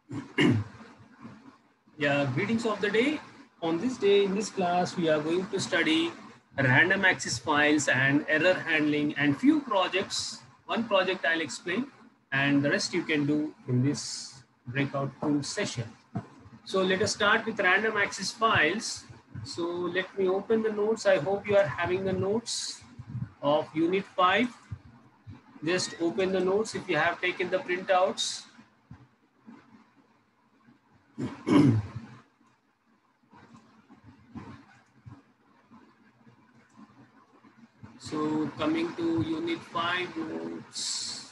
Yeah, greetings of the day. On this day, in this class, we are going to study random access files and error handling and few projects. One project I'll explain and the rest you can do in this breakout tool session. So let us start with random access files. So let me open the notes. I hope you are having the notes of unit 5. Just open the notes if you have taken the printouts. So coming to unit 5 notes,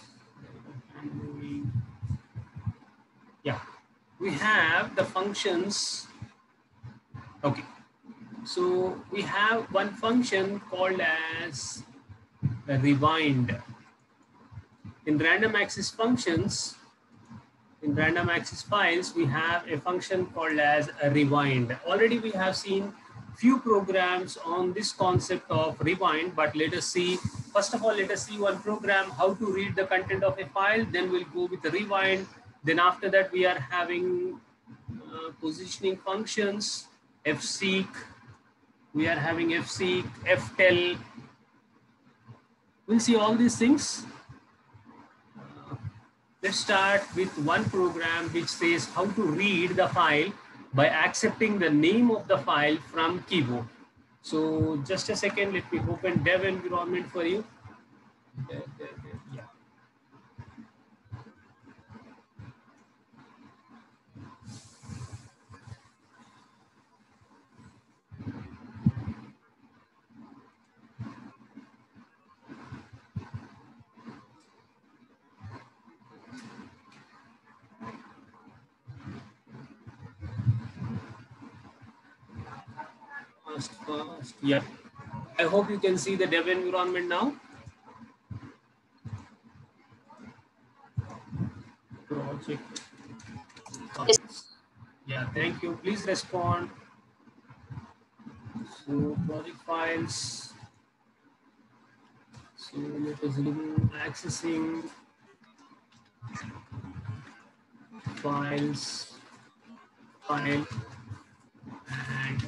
yeah, we have the functions. Okay, so we have one function called as rewind. In random access functions, in random access files, we have a function called as a rewind. Already we have seen few programs on this concept of rewind, but let us see, first of all, let us see one program, how to read the content of a file, then we'll go with the rewind. Then after that, we are having positioning functions, fseek, we are having fseek, ftell. We'll see all these things. Let's start with one program which says how to read the file by accepting the name of the file from keyboard. So just a second, let me open dev environment for you. Yeah. First. Yeah. I hope you can see the dev environment now. Project. Yeah, thank you. Please respond. So project files. So let us do accessing files, file, and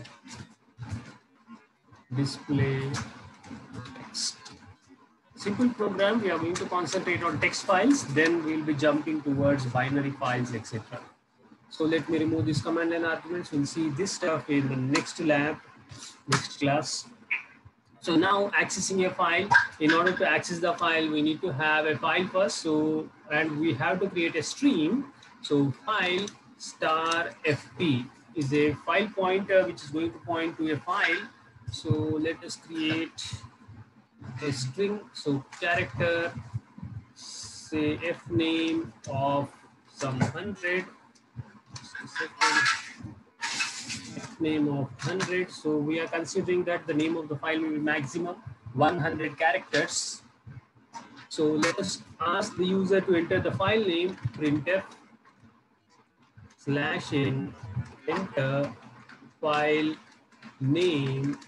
display text. Simple program, we are going to concentrate on text files, then we'll be jumping towards binary files, etc. So let me remove this command line arguments. We'll see this stuff in the next lab, next class. So now accessing a file, in order to access the file, we need to have a file first. So, and we have to create a stream. So file star fp is a file pointer which is going to point to a file. So let us create a string. So character, say f name of some 100. Name of 100. So we are considering that the name of the file will be maximum 100 characters. So let us ask the user to enter the file name, printf /n enter file name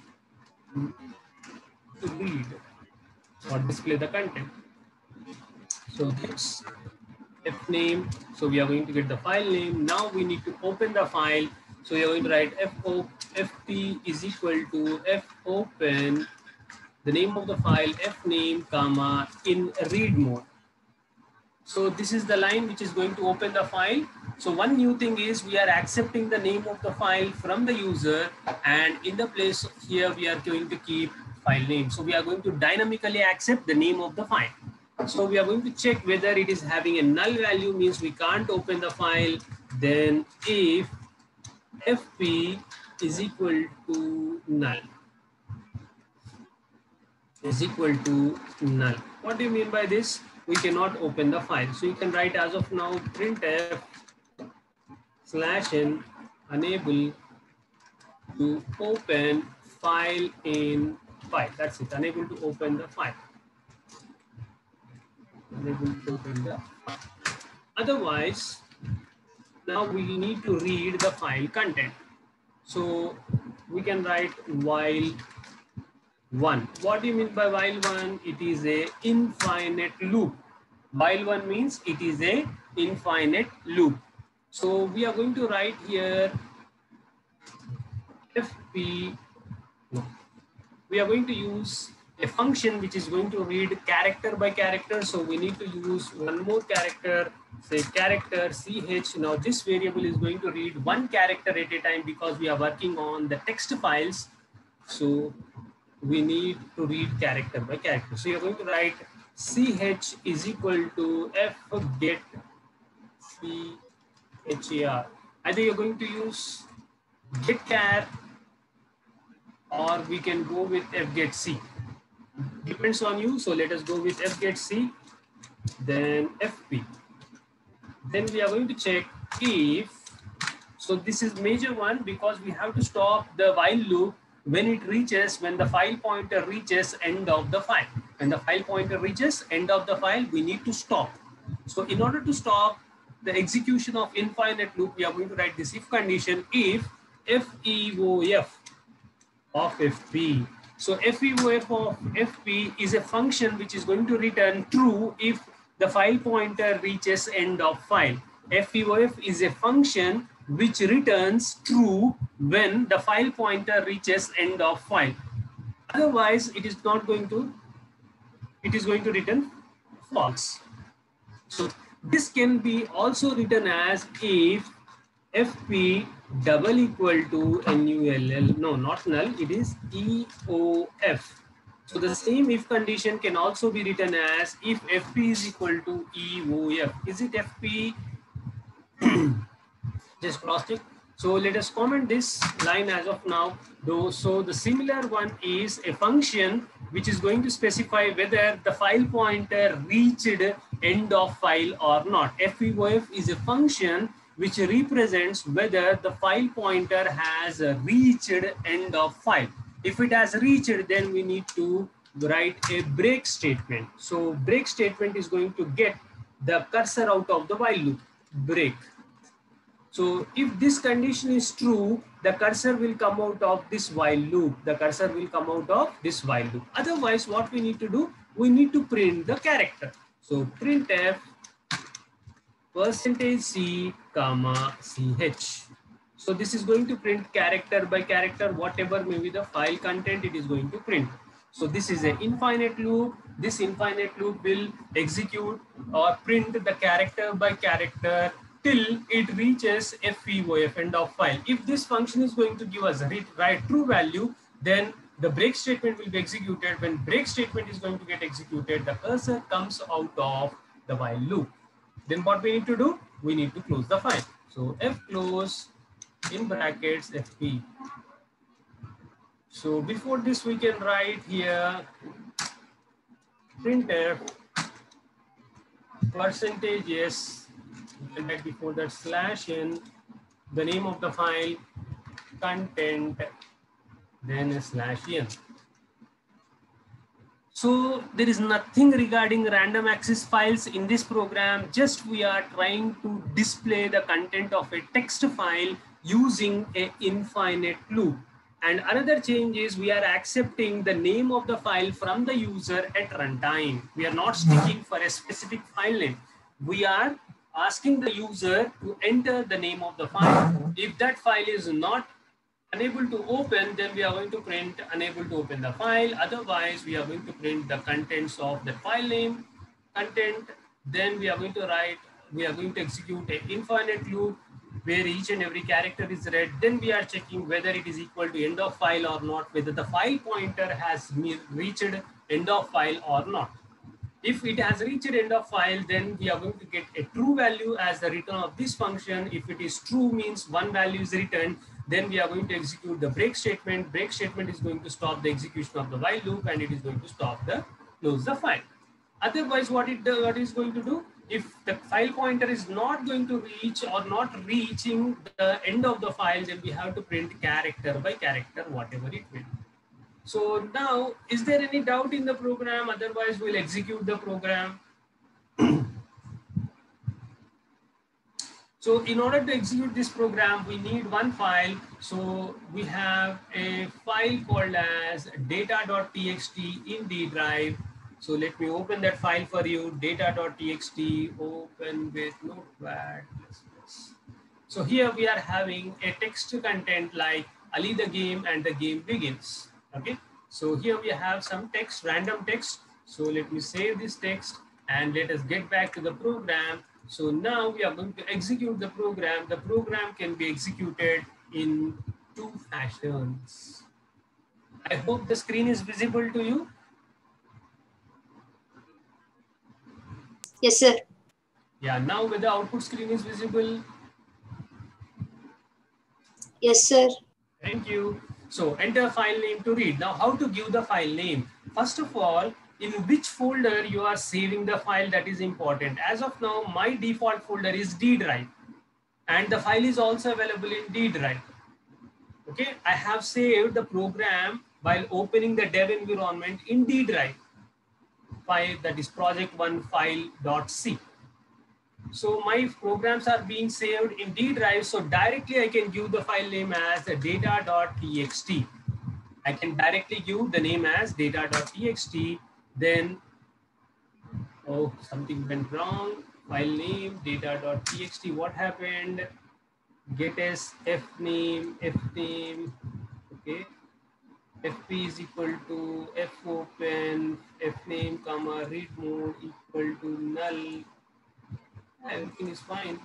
to read or display the content. So this f name. So we are going to get the file name. Now we need to open the file. So we are going to write fp is equal to fopen, the name of the file, fname, comma, in read mode. So this is the line which is going to open the file. So one new thing is we are accepting the name of the file from the user, and in the place here we are going to keep file name. So we are going to dynamically accept the name of the file. So we are going to check whether it is having a null value, means we can't open the file. Then if fp is equal to null, is equal to null. What do you mean by this? We cannot open the file. So you can write as of now printf /n unable to open file in file. That's it. Unable to open the file. Unable to open the file. Otherwise, now we need to read the file content. So we can write while one. What do you mean by while one? It is a infinite loop. While one means it is a infinite loop. So we are going to write here fp, no, we are going to use a function which is going to read character by character. So we need to use one more character, say character ch. Now this variable is going to read one character at a time because we are working on the text files. So we need to read character by character. So you're going to write ch is equal to f get char. Either you're going to use get char or we can go with fget c. Depends on you. So let us go with fget c, then fp. Then we are going to check if, so this is major one because we have to stop the while loop when the file pointer reaches end of the file. When the file pointer reaches end of the file, we need to stop. So in order to stop the execution of infinite loop, we are going to write this if condition if feof of fp. So feof of fp is a function which is going to return true if the file pointer reaches end of file. feof is a function which returns true when the file pointer reaches end of file. Otherwise, it is going to return false. So this can be also written as if fp double equal to null, no, not null, it is eof. So the same if condition can also be written as if fp is equal to eof. Is it fp? Just cross check. So let us comment this line as of now. So the similar one is a function which is going to specify whether the file pointer reached end of file or not. feof is a function which represents whether the file pointer has reached end of file. If it has reached, then we need to write a break statement. So break statement is going to get the cursor out of the while loop, break. So if this condition is true, the cursor will come out of this while loop. The cursor will come out of this while loop. Otherwise, what we need to do, we need to print the character. So printf %c comma ch. So this is going to print character by character, whatever may be the file content, it is going to print. So this is an infinite loop. This infinite loop will execute or print the character by character till it reaches feof, end of file. If this function is going to give us a right true value, then the break statement will be executed. When break statement is going to get executed, the cursor comes out of the while loop. Then what we need to do? We need to close the file. So fclose in brackets fp. So before this, we can write here printf %s, and right before that /n, the name of the file, content, then /n. So there is nothing regarding random access files in this program. Just we are trying to display the content of a text file using an infinite loop. And another change is we are accepting the name of the file from the user at runtime. We are not sticking for a specific file name. We are asking the user to enter the name of the file. If that file is not unable to open, then we are going to print unable to open the file. Otherwise, we are going to print the contents of the file name, content. Then we are going to execute an infinite loop where each and every character is read. Then we are checking whether it is equal to end of file or not, whether the file pointer has reached end of file or not. If it has reached end of file, then we are going to get a true value as the return of this function. If it is true, means one value is returned. Then we are going to execute the break statement. Break statement is going to stop the execution of the while loop, and it is going to close the file. Otherwise, what it is going to do, if the file pointer is not going to reach or not reaching the end of the file, then we have to print character by character, whatever it will. So now, is there any doubt in the program? Otherwise, we'll execute the program. So in order to execute this program, we need one file. So we have a file called as data.txt in D drive. So let me open that file for you, data.txt, open with Notepad. So here we are having a text content like Ali the game and the game begins. Okay. So here we have some text, random text. So let me save this text and let us get back to the program. So now we are going to execute the program. The program can be executed in two fashions. I hope the screen is visible to you. Yes, sir. Yeah, now when the output screen is visible. Yes, sir. Thank you. So enter file name to read. Now how to give the file name? First of all, in which folder you are saving the file, that is important. As of now, my default folder is D drive and the file is also available in D drive. Okay, I have saved the program while opening the dev environment in D drive file, that is project1 file.c. So my programs are being saved in D drive. So directly I can give the file name as the data.txt. I can directly give the name as data.txt. Then, oh, something went wrong. File name data.txt. What happened? Get as fname. Okay. fp is equal to fopen fname comma read mode equal to null. Everything is fine.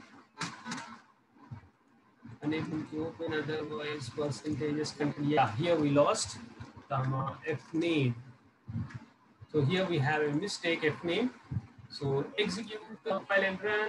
Unable to open, otherwise percentages contain. Yeah, here we lost comma fname. So here we have a mistake fname. So execute the file and run.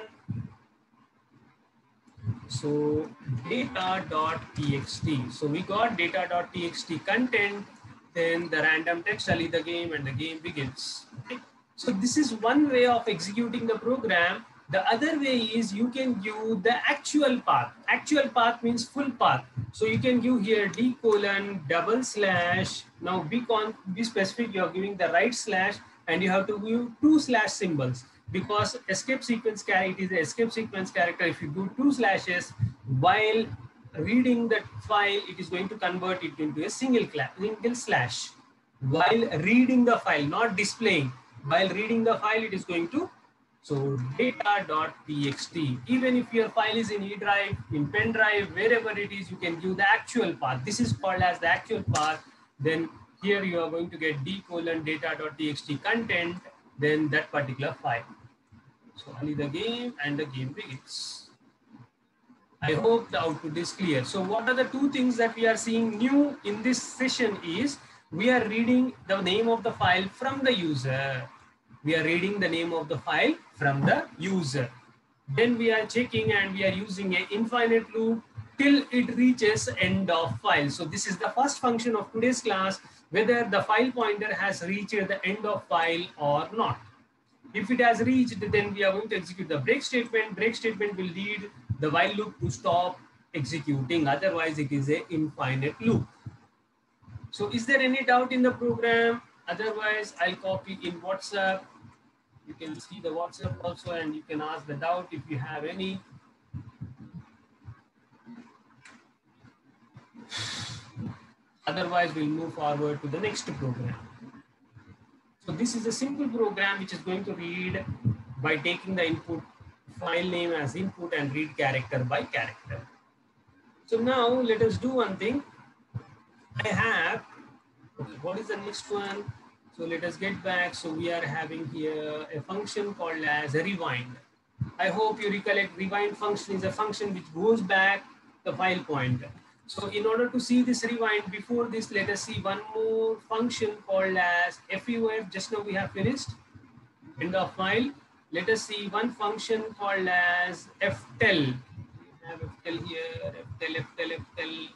So data.txt. So we got data.txt content, then the random text Ali the game and the game begins. Okay. So this is one way of executing the program. The other way is you can give the actual path. Actual path means full path. So you can give here d://. Now be specific. You are giving the right slash and you have to give 2 slash symbols because escape sequence character, it is the escape sequence character. If you do 2 slashes while reading that file, it is going to convert it into a single slash. While reading the file, not displaying. While reading the file, it is going to. So data.txt. Even if your file is in E drive, in pen drive, wherever it is, you can give the actual path. This is called as the actual path. Then here you are going to get d:/data.txt content, then that particular file. So only the game and the game begins. I hope the output is clear. So what are the two things that we are seeing new in this session is we are reading the name of the file from the user. We are reading the name of the file from the user. Then we are checking and we are using an infinite loop till it reaches end of file. So this is the first function of today's class, whether the file pointer has reached the end of file or not. If it has reached, then we are going to execute the break statement. Break statement will lead the while loop to stop executing. Otherwise, it is an infinite loop. So is there any doubt in the program? Otherwise, I'll copy in WhatsApp. You can see the WhatsApp also and you can ask the doubt if you have any. Otherwise, we'll move forward to the next program. So this is a simple program which is going to read by taking the input file name as input and read character by character. So now let us do one thing. I have, okay, what is the next one? So let us get back. So we are having here a function called as a rewind. I hope you recollect rewind function is a function which goes back the file pointer. So in order to see this rewind, before this, let us see one more function called as FUF. Just now we have finished end of file. Let us see one function called as ftel. We have ftel here, ftel.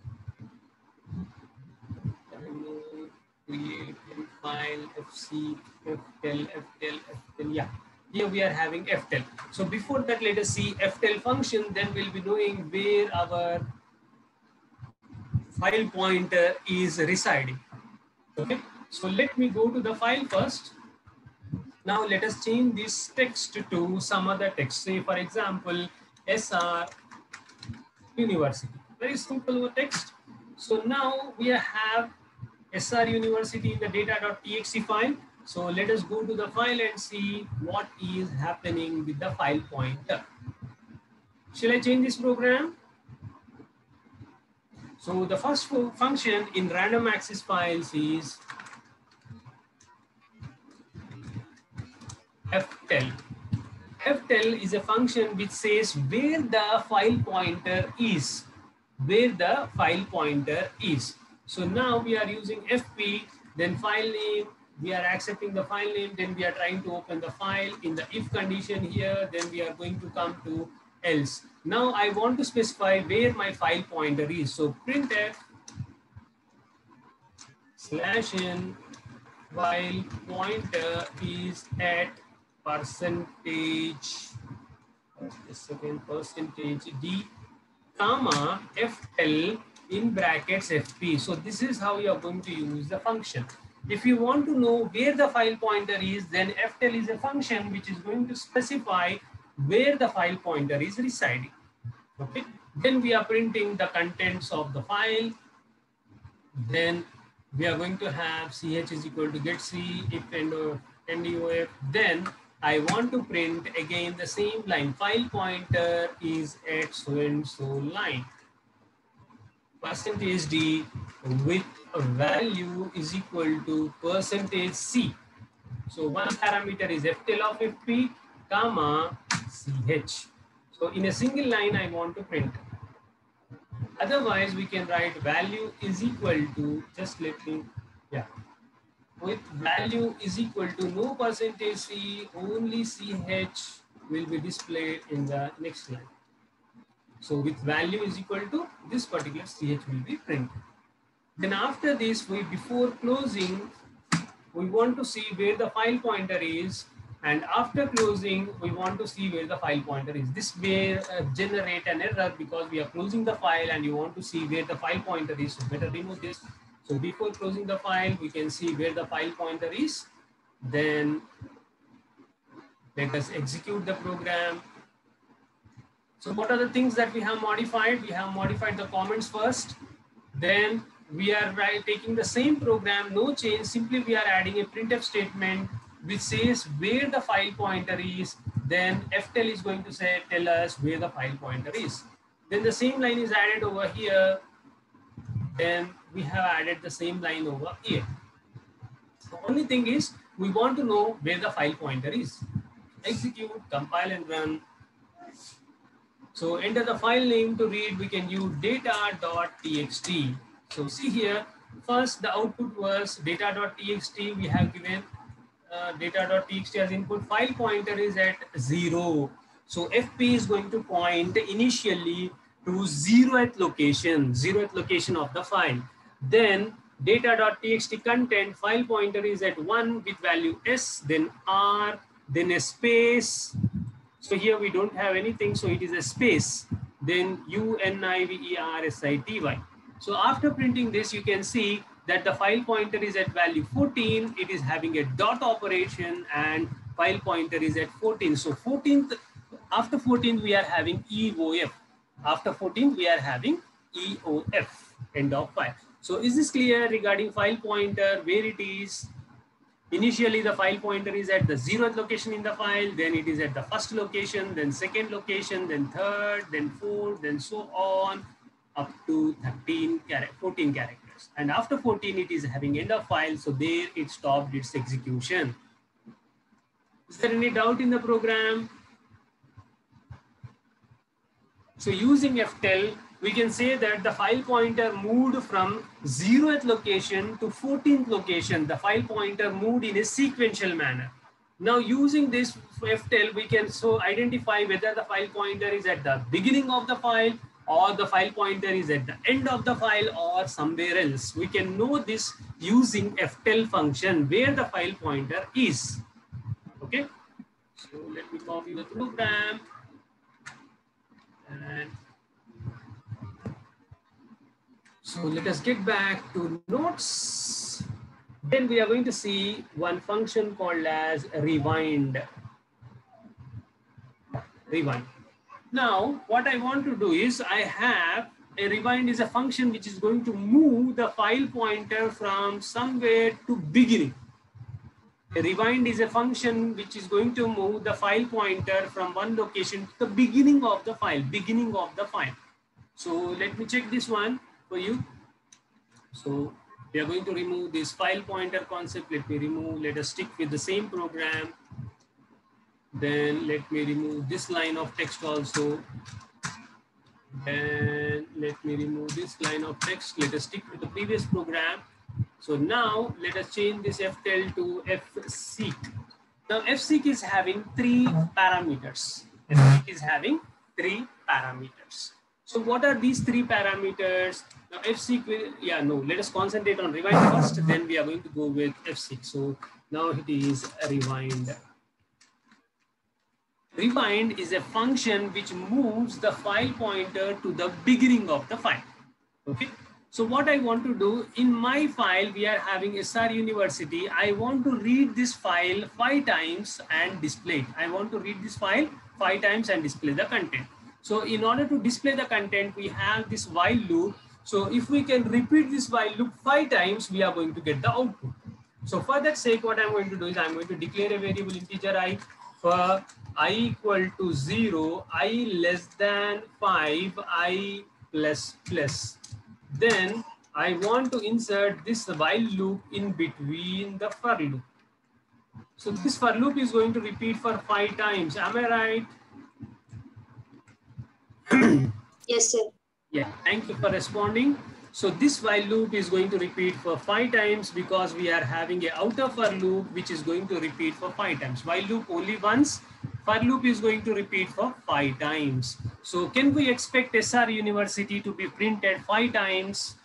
Create file fc ftel. Yeah, here we are having ftel. So before that, let us see ftel function. Then we'll be knowing where our file pointer is residing. Okay, so let me go to the file first. Now let us change this text to some other text. Say for example, SR University. Very simple text. So now we have SR University in the data.txt file. So let us go to the file and see what is happening with the file pointer. Shall I change this program? So the first function in random access files is ftel. Ftel is a function which says where the file pointer is. Where the file pointer is. So now we are using fp, then file name, we are accepting the file name, then we are trying to open the file in the if condition here, then we are going to come to else. Now I want to specify where my file pointer is. So printf /n while pointer is at percentage, just a second, percentage d comma fl in brackets fp. So this is how you are going to use the function. If you want to know where the file pointer is, then ftel is a function which is going to specify where the file pointer is residing. Okay. Then we are printing the contents of the file. Then we are going to have ch is equal to get c if ndof. Then I want to print again the same line. File pointer is at so and so line. Percentage d with a value is equal to percentage c. So one parameter is ftel of fp comma ch. So in a single line I want to print. Otherwise, we can write value is equal to, just let me, yeah. With value is equal to no percentage C, only CH will be displayed in the next line. So with value is equal to this particular CH will be printed. Then after this, before closing, we want to see where the file pointer is. And after closing, we want to see where the file pointer is. This may generate an error because we are closing the file and you want to see where the file pointer is. So better remove this. So before closing the file, we can see where the file pointer is. Then let us execute the program. So what are the things that we have modified? We have modified the comments first. Then we are taking the same program, no change. Simply we are adding a printf statement which says where the file pointer is. Then ftel is going to say, tell us where the file pointer is. Then the same line is added over here. Then we have added the same line over here. The only thing is we want to know where the file pointer is. Execute, compile and run. So enter the file name to read. We can use data.txt. So see here, first the output was data.txt. We have given data.txt as input. File pointer is at 0. So fp is going to point initially to 0th location of the file. Then data.txt content, file pointer is at 1 with value s, then r, then a space. So here we don't have anything, so it is a space, then univercity. So after printing this, you can see that the file pointer is at value 14. It is having a dot operation and file pointer is at 14. So 14th, after 14th, we are having EOF. After 14th, we are having EOF, end of file. So is this clear regarding file pointer, where it is? Initially, the file pointer is at the 0th location in the file, then it is at the first location, then second location, then third, then fourth, then so on, up to 14 characters. And after 14, it is having end of file, so there it stopped its execution. Is there any doubt in the program? So using ftel, we can say that the file pointer moved from 0th location to 14th location. The file pointer moved in a sequential manner. Now using this ftel, we can so identify whether the file pointer is at the beginning of the file or the file pointer is at the end of the file or somewhere else. We can know this using ftel function where the file pointer is. Okay. So let me copy the program. And so let us get back to notes. Then we are going to see one function called as rewind. Rewind. Now, what I want to do is I have a rewind is a function which is going to move the file pointer from somewhere to beginning. A rewind is a function which is going to move the file pointer from one location to the beginning of the file, So let me check this one for you. So we are going to remove this file pointer concept. Let us stick with the same program. Then let me remove this line of text also. Then let me remove this line of text. Let us stick with the previous program. So now let us change this ftel to fseek. Now fseek is having 3 parameters. Fseek is having 3 parameters. So what are these 3 parameters? Now fseek will, let us concentrate on rewind first, then we are going to go with fseek. So now it is a rewind. Rewind is a function which moves the file pointer to the beginning of the file. Okay. So what I want to do, in my file, we are having SR University. I want to read this file 5 times and display it. I want to read this file 5 times and display the content. So in order to display the content, we have this while loop. So if we can repeat this while loop 5 times, we are going to get the output. So for that sake, what I'm going to do is I'm going to declare a variable integer I for I equal to 0, I less than 5, I plus plus. Then I want to insert this while loop in between the for loop. So this for loop is going to repeat for 5 times. Am I right? Yes, sir. Yeah, thank you for responding. So this while loop is going to repeat for 5 times because we are having a outer for loop which is going to repeat for 5 times. While loop only once, for loop is going to repeat for 5 times. So can we expect SR University to be printed 5 times?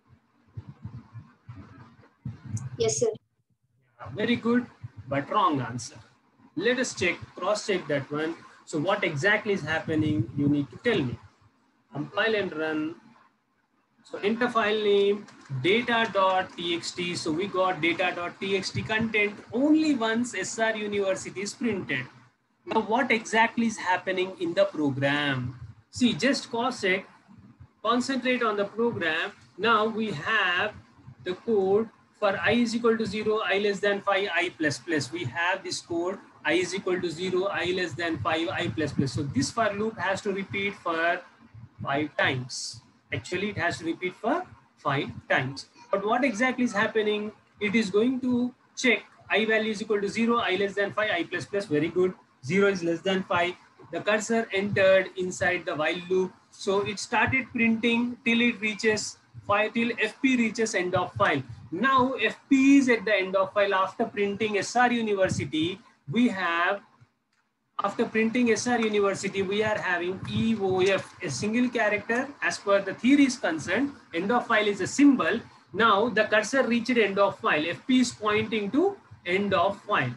Yes, sir. Very good, but wrong answer. Let us check, cross-check that one. So what exactly is happening, you need to tell me. Compile and run. So enter file name, data.txt. So we got data.txt content only once SR University is printed. Now what exactly is happening in the program? See, just cross-check, concentrate on the program. Now we have the code for I is equal to 0, I less than 5, I plus plus. We have this code, I is equal to 0, I less than 5, I plus plus. So this for loop has to repeat for 5 times. Actually, it has to repeat for 5 times. But what exactly is happening? It is going to check I value is equal to 0, I less than 5, I plus plus. Very good. 0 is less than 5. The cursor entered inside the while loop. So it started printing till it reaches 5, till FP reaches end of file. Now FP is at the end of file. After printing SR University, we have, after printing SR University, we are having EOF, a single character. As per the theory is concerned, end of file is a symbol. Now the cursor reached end of file. FP is pointing to end of file.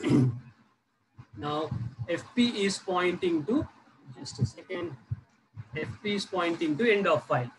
Now FP is pointing to, just a second, FP is pointing to end of file.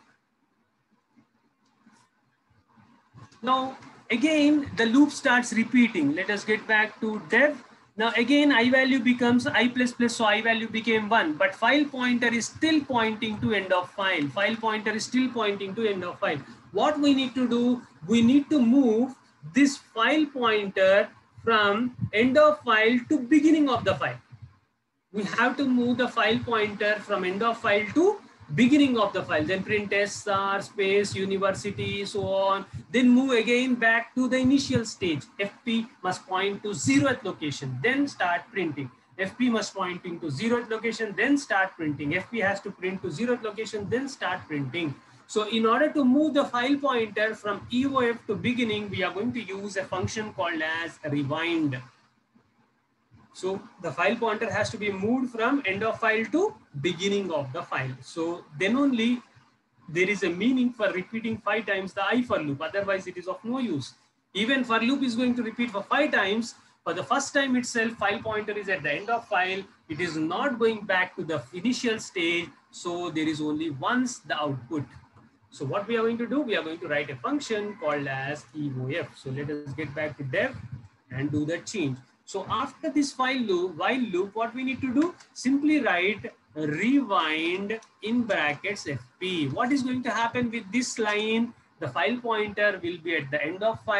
Now again the loop starts repeating. Let us get back to dev. Now again I value becomes I plus plus, so I value became 1, but file pointer is still pointing to end of file. File pointer is still pointing to end of file. What we need to do, we need to move this file pointer from end of file to beginning of the file. We have to move the file pointer from end of file to beginning of the file, then print SR space university, so on, then move again back to the initial stage. FP must point to 0th location, then start printing. FP must pointing to 0th location, then start printing. FP has to print to 0th location, then start printing. So in order to move the file pointer from EOF to beginning, we are going to use a function called as rewind. So the file pointer has to be moved from end of file to beginning of the file. So then only there is a meaning for repeating 5 times the I for loop. Otherwise it is of no use. Even for loop is going to repeat for 5 times. For the first time itself, file pointer is at the end of file. It is not going back to the initial stage. So there is only once the output. So what we are going to do, we are going to write a function called as EOF. So let us get back to dev and do that change. So after this while loop, what we need to do? Simply write rewind in brackets FP. What is going to happen with this line? The file pointer will be at the end of file.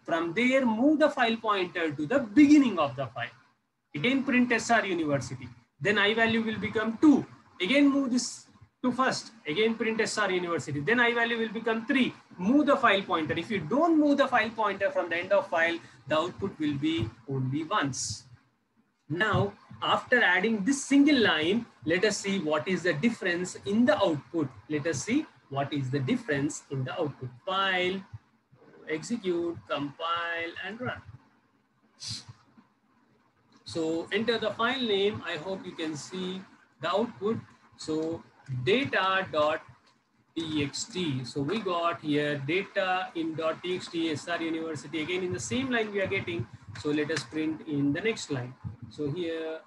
From there, move the file pointer to the beginning of the file. Again print SR University. Then I value will become 2. Again move this to first. Again print SR University. Then I value will become 3. Move the file pointer. If you don't move the file pointer from the end of file, the output will be only once. Now, after adding this single line, let us see what is the difference in the output. Let us see what is the difference in the output. File, execute, compile, and run. So enter the file name. I hope you can see the output. So data.txt. So we got here data in .txt SR University. Again in the same line we are getting. So let us print in the next line. So here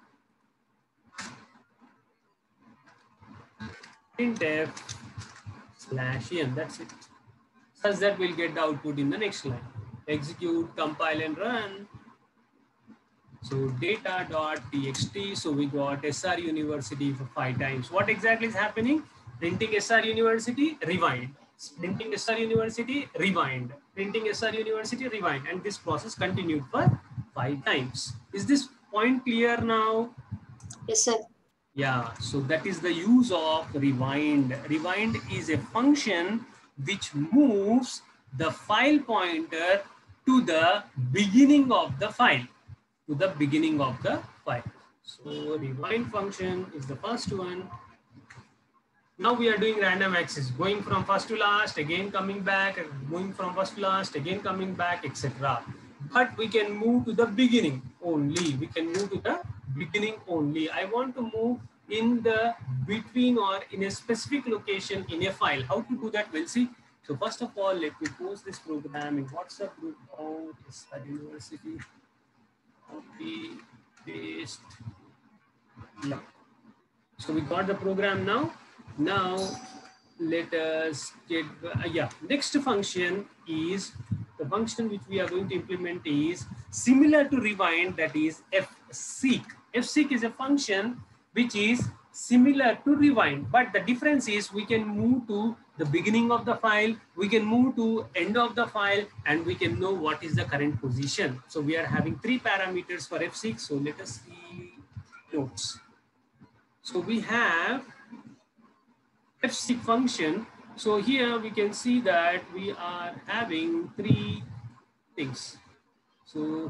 printf/n. That's it. Such that we'll get the output in the next line. Execute, compile, and run. So data.txt. So we got SR University for 5 times. What exactly is happening? Printing SR University, rewind. Printing SR University, rewind. Printing SR University, rewind. And this process continued for 5 times. Is this point clear now? Yes, sir. Yeah, so that is the use of rewind. Rewind is a function which moves the file pointer to the beginning of the file. To the beginning of the file. So rewind function is the first one. Now we are doing random access, going from first to last, again coming back, going from first to last, again coming back, etc. But we can move to the beginning only. We can move to the beginning only. I want to move in the between or in a specific location in a file. How to do that? We'll see. So first of all, let me post this program in WhatsApp group of SR University. Copy, paste. Yeah. So we got the program now. Now let us get, next function is, the function which we are going to implement is similar to rewind, that is fseek. Fseek is a function which is similar to rewind, but the difference is we can move to the beginning of the file, we can move to end of the file, and we can know what is the current position. So we are having 3 parameters for fseek. So let us see notes. So we have fseek function. So here we can see that we are having 3 things. So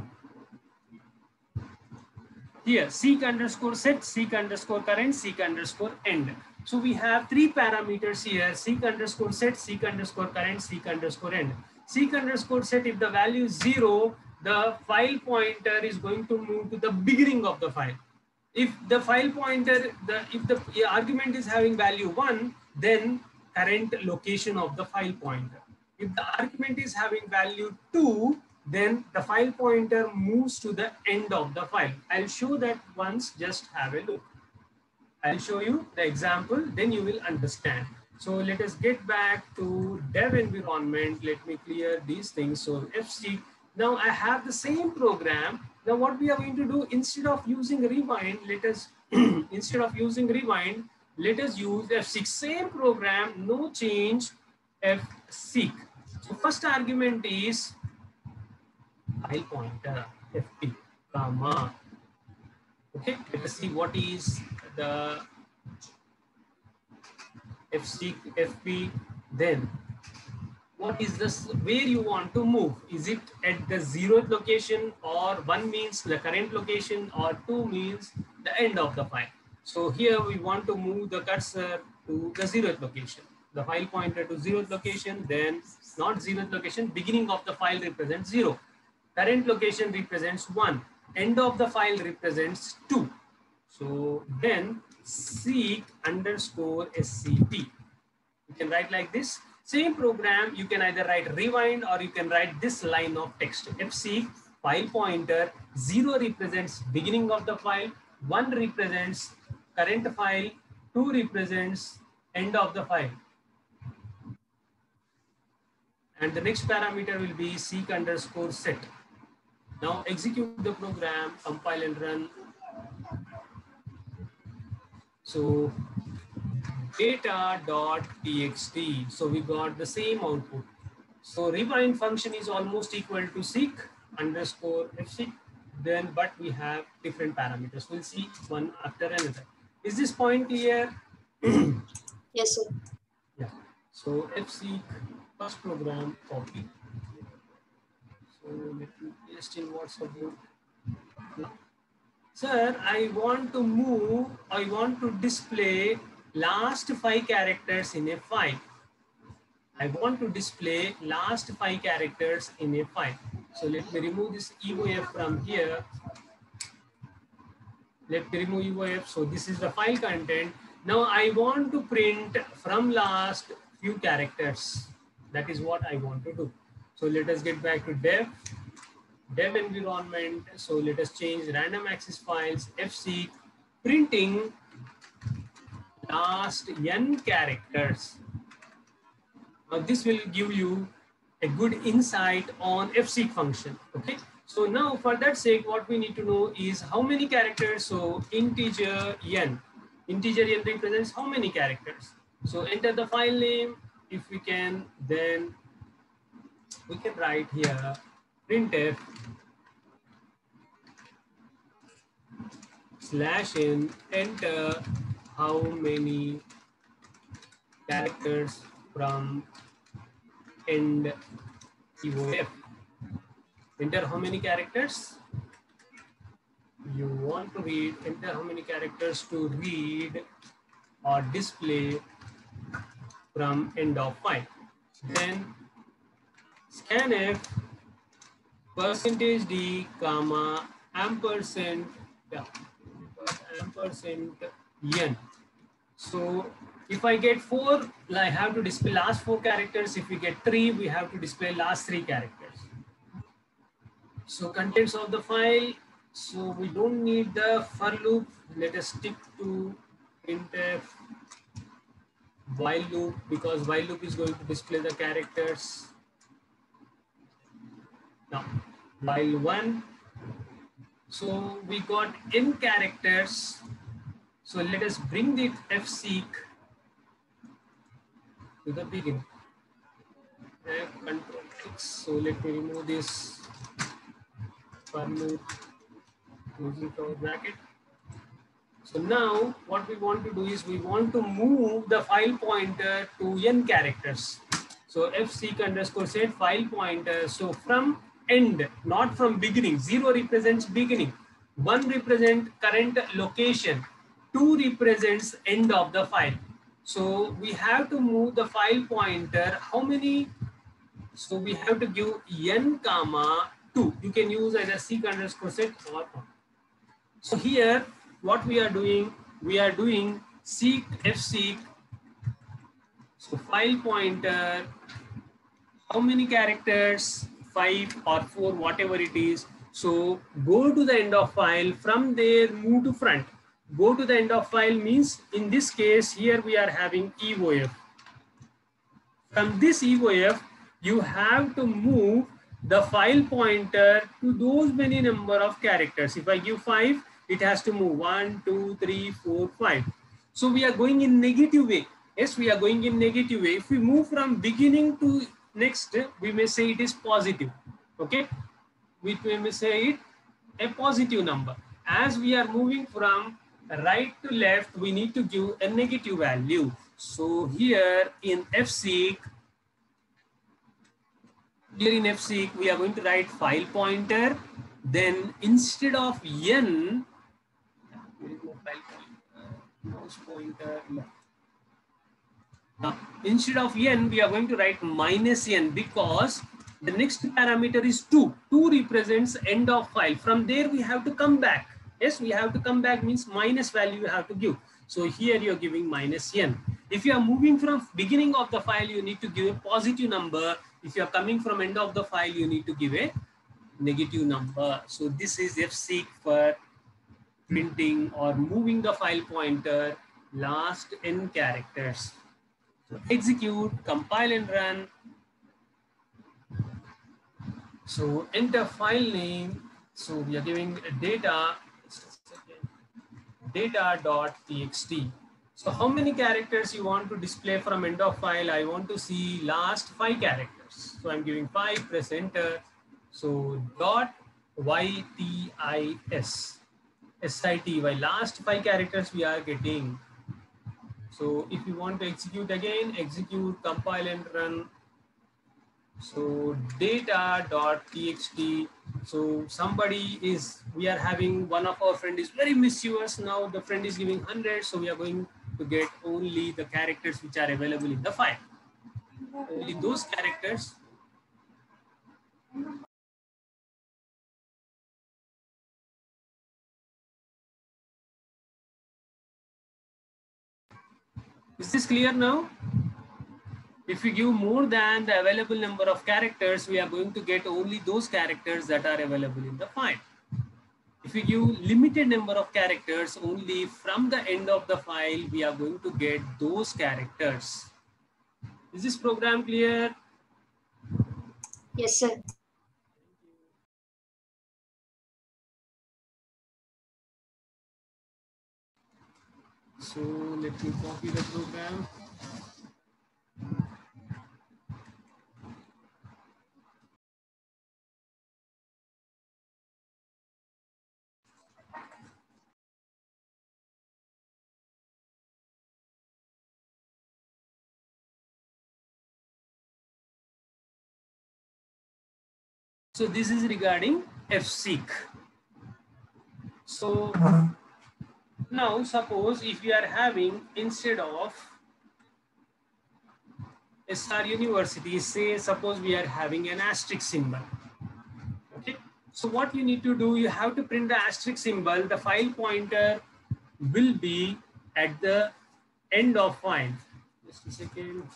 here seek underscore set, seek underscore current, seek underscore end. So we have 3 parameters here: seek underscore set, seek underscore current, seek underscore end. Seek underscore set, if the value is 0, the file pointer is going to move to the beginning of the file. If the file pointer, if the argument is having value 1, then current location of the file pointer. If the argument is having value 2, then the file pointer moves to the end of the file. I'll show that once, just have a look. I'll show you the example, then you will understand. So let us get back to dev environment. Let me clear these things. So fseek. Now I have the same program. Now what we are going to do, instead of using rewind, let us instead of using rewind, let us use fseek. Same program, no change, fseek. So first argument is file pointer fp, comma. Okay, let us see what is the fseek fp. Then what is this, where you want to move? Is it at the 0th location, or 1 means the current location, or 2 means the end of the file? So here we want to move the cursor to the 0th location, the file pointer to 0th location. Then not 0th location, beginning of the file represents 0, current location represents 1, end of the file represents 2. So then seek underscore sct. You can write like this. Same program, you can either write rewind or you can write this line of text. fseek file pointer, 0 represents beginning of the file, 1 represents current file, 2 represents end of the file. And the next parameter will be seek underscore set. Now execute the program, compile and run. So data.txt. So we got the same output. So rebind function is almost equal to seek underscore fseek. Then, but we have different parameters. We'll see one after another. Is this point clear? Yes, sir. Yeah. So fseek first program copy. So let me paste in WhatsApp group. Now, sir, I want to display last 5 characters in a file. I want to display last 5 characters in a file. So let me remove this evof from here. Let me remove evof. So this is the file content. Now I want to print from last few characters. That is what I want to do. So let us get back to dev environment. So let us change random access files fseek printing last n characters. Now this will give you a good insight on fseek function. Okay. So now for that sake, what we need to know is how many characters. So integer n represents how many characters. So enter the file name. If we can, then we can write here printf /n, enter how many characters from end evof. Enter how many characters you want to read, enter how many characters to read or display from end of file. Then scanf %d comma ampersand n. So if I get 4, I have to display last 4 characters. If we get 3, we have to display last 3 characters. So contents of the file. So we don't need the for loop. Let us stick to printf while loop, because while loop is going to display the characters. Now while 1. So we got n characters. So let us bring the fseek to the beginning. Control X. So let me remove this for loop using cover bracket. So now what we want to do is we want to move the file pointer to n characters. So fseek underscore set file pointer. So from end, not from beginning. 0 represents beginning. 1 represents current location. 2 represents end of the file. So we have to move the file pointer. How many? So we have to give n comma 2. You can use either seek underscore set or 1. So here what we are doing seek fseek. So file pointer, how many characters? 5 or 4, whatever it is. So go to the end of file. From there move to front. Go to the end of file means in this case here we are having evof. From this evof you have to move the file pointer to those many number of characters. If I give 5, it has to move 1, 2, 3, 4, 5. So we are going in negative way. Yes, we are going in negative way. If we move from beginning to next, we may say it is positive. Okay, we may say it a positive number. As we are moving from right to left, we need to give a negative value. So here in fseek, we are going to write file pointer. Then instead of n, mouse pointer. Now, instead of n, we are going to write minus n, because the next parameter is 2. 2 represents end of file. From there we have to come back. Yes, we have to come back means minus value you have to give. So here you are giving minus n. If you are moving from beginning of the file, you need to give a positive number. If you are coming from end of the file, you need to give a negative number. So this is fseek for printing or moving the file pointer last n characters. So execute, compile and run. So enter file name. So we are giving data, data.txt. So how many characters you want to display from end of file? I want to see last 5 characters. So I'm giving 5, press enter. So dot YTIS, SITY, last 5 characters we are getting. So if you want to execute again, execute, compile and run. So data.txt. So we are having one of our friend is very mischievous. Now the friend is giving 100. So we are going to get only the characters which are available in the file. Only those characters. Is this clear now? If we give more than the available number of characters, we are going to get only those characters that are available in the file. If we give limited number of characters, only from the end of the file, we are going to get those characters. Is this program clear? Yes, sir. So let me copy the program. So this is regarding fseek. So now suppose if we are having instead of SR University, say suppose we are having an asterisk symbol. Okay. So what you need to do, you have to print the asterisk symbol. The file pointer will be at the end of file. Just a second.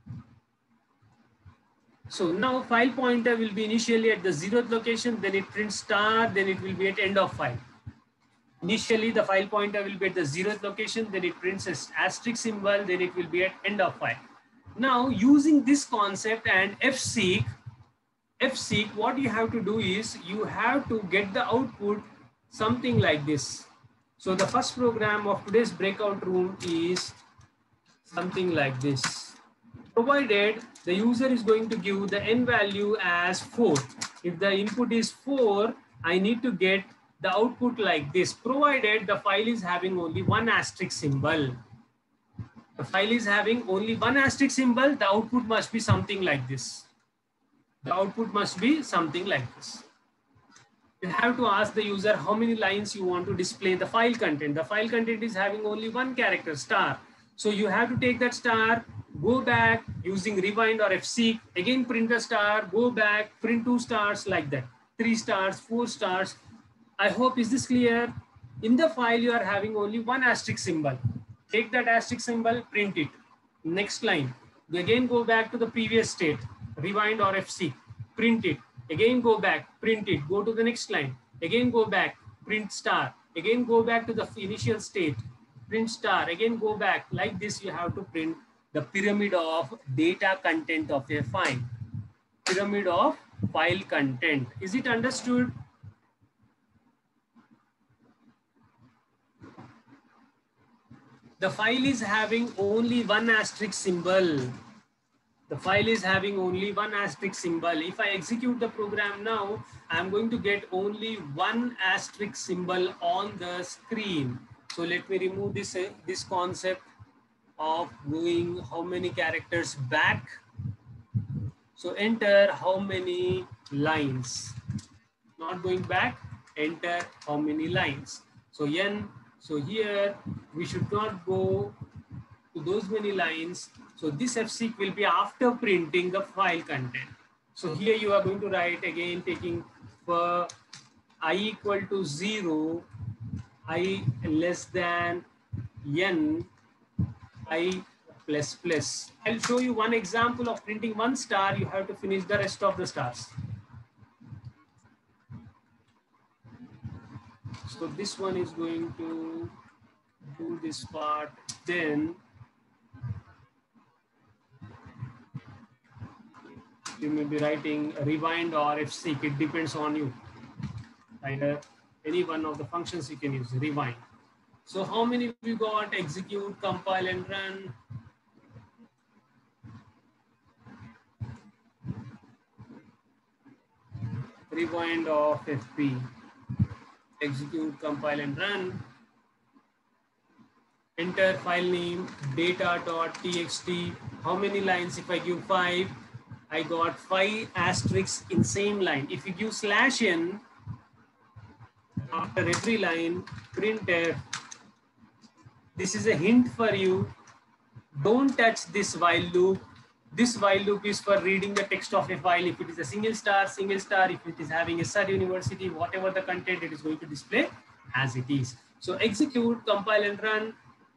So now file pointer will be initially at the 0th location, then it prints star, then it will be at end of file. Initially the file pointer will be at the 0th location, then it prints an asterisk symbol, then it will be at end of file. Now using this concept and fseek, what you have to do is you have to get the output something like this. So the first program of today's breakout room is something like this. Provided the user is going to give the n value as 4. If the input is 4, I need to get the output like this, provided the file is having only one asterisk symbol. The file is having only one asterisk symbol, the output must be something like this. The output must be something like this. You have to ask the user how many lines you want to display the file content. The file content is having only one character, star. So you have to take that star, go back using rewind or fseek, again print the star, go back, print 2 stars like that, 3 stars, 4 stars. I hope, is this clear? In the file, you are having only one asterisk symbol. Take that asterisk symbol, print it. Next line, again go back to the previous state, rewind or fseek, print it. Again go back, print it, go to the next line. Again go back, print star. Again go back to the initial state, print star. Again go back. Like this, you have to print the pyramid of data content of a file. Pyramid of file content. Is it understood? The file is having only one asterisk symbol. The file is having only one asterisk symbol. If I execute the program now, I'm going to get only one asterisk symbol on the screen. So let me remove this concept of going how many characters back. So enter how many lines. Not going back, enter how many lines. So n, so here we should not go to those many lines. So this fseek will be after printing the file content. So here you are going to write again, taking for I equal to 0, I less than n, I plus plus. I'll show you one example of printing one star. You have to finish the rest of the stars. So this one is going to do this part. Then you may be writing rewind or fseek. It depends on you. Either any one of the functions you can use, rewind. So how many we got? Execute, compile and run. rewind of FP. Execute, compile and run. Enter file name data.txt. How many lines? If I give 5, I got 5 asterisks in same line. If you give /n after every line, printf. This is a hint for you. Don't touch this while loop. This while loop is for reading the text of a file. If it is a single star. If it is having a Sir University, whatever the content, it is going to display as it is. So execute, compile and run.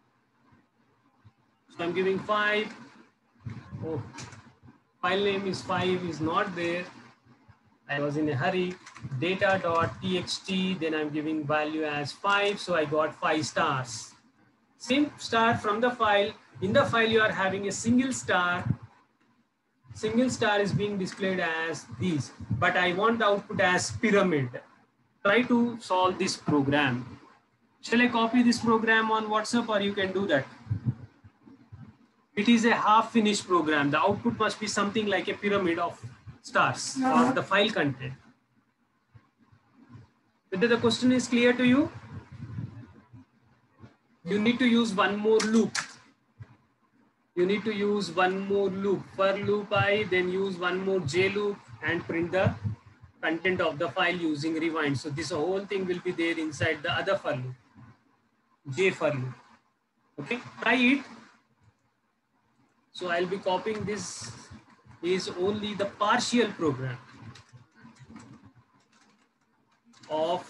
So I'm giving 5. Oh, file name is 5 is not there. I was in a hurry. Data.txt, then I'm giving value as 5. So I got 5 stars. Same star from the file. In the file, you are having a single star. Single star is being displayed as these, but I want the output as pyramid. Try to solve this program. Shall I copy this program on WhatsApp, or you can do that? It is a half-finished program. The output must be something like a pyramid of stars or the file content. Whether the question is clear to you? You need to use one more loop. You need to use one more loop. For loop I, then use one more J loop and print the content of the file using rewind. So this whole thing will be there inside the other for loop, J for loop. Okay, try it. So I'll be copying this is only the partial program of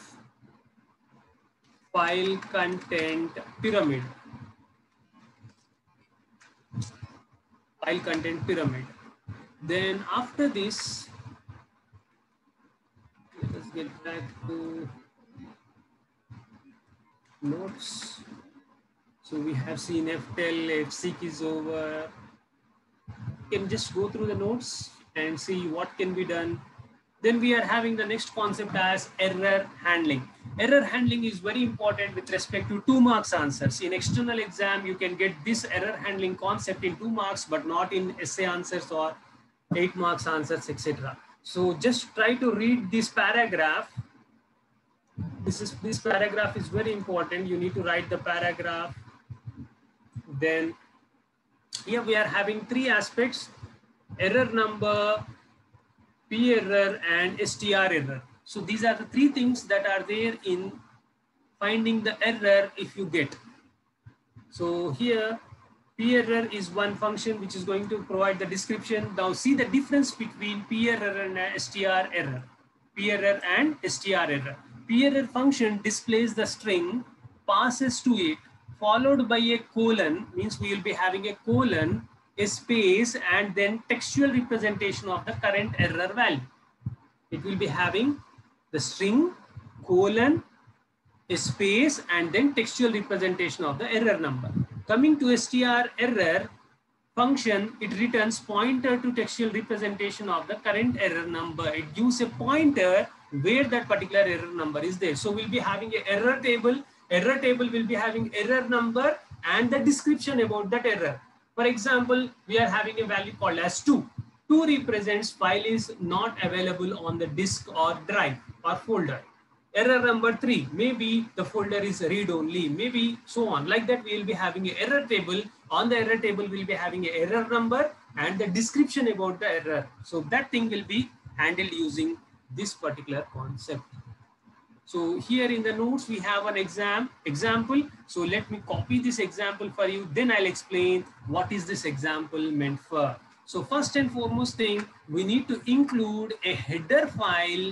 file content pyramid. File content pyramid. Then after this, let us get back to notes. So we have seen FTEL, FSeq is over. You can just go through the notes and see what can be done. Then we are having the next concept as error handling. Error handling is very important with respect to 2 marks answers. In external exam, you can get this error handling concept in 2 marks, but not in essay answers or 8 marks answers, etc. So just try to read this paragraph. This paragraph is very important. You need to write the paragraph. Then here we are having 3 aspects: error number, P error and STR error. So these are the 3 things that are there in finding the error if you get. So here P error is one function which is going to provide the description. Now see the difference between P error and STR error. P error and STR error. P error function displays the string, passes to it, followed by a colon, means we will be having a colon, a space, and then textual representation of the current error value. It will be having the string, colon, a space, and then textual representation of the error number. Coming to STR error function, it returns pointer to textual representation of the current error number. It gives a pointer where that particular error number is there. So we'll be having an error table. Error table will be having error number and the description about that error. For example, we are having a value called as 2. 2 represents file is not available on the disk or drive or folder. Error number 3, maybe the folder is read only, maybe so on. Like that, we will be having an error table. On the error table, we will be having an error number and the description about the error. So that thing will be handled using this particular concept. So here in the notes, we have an example. So let me copy this example for you. Then I'll explain what is this example meant for. So first and foremost thing, we need to include a header file.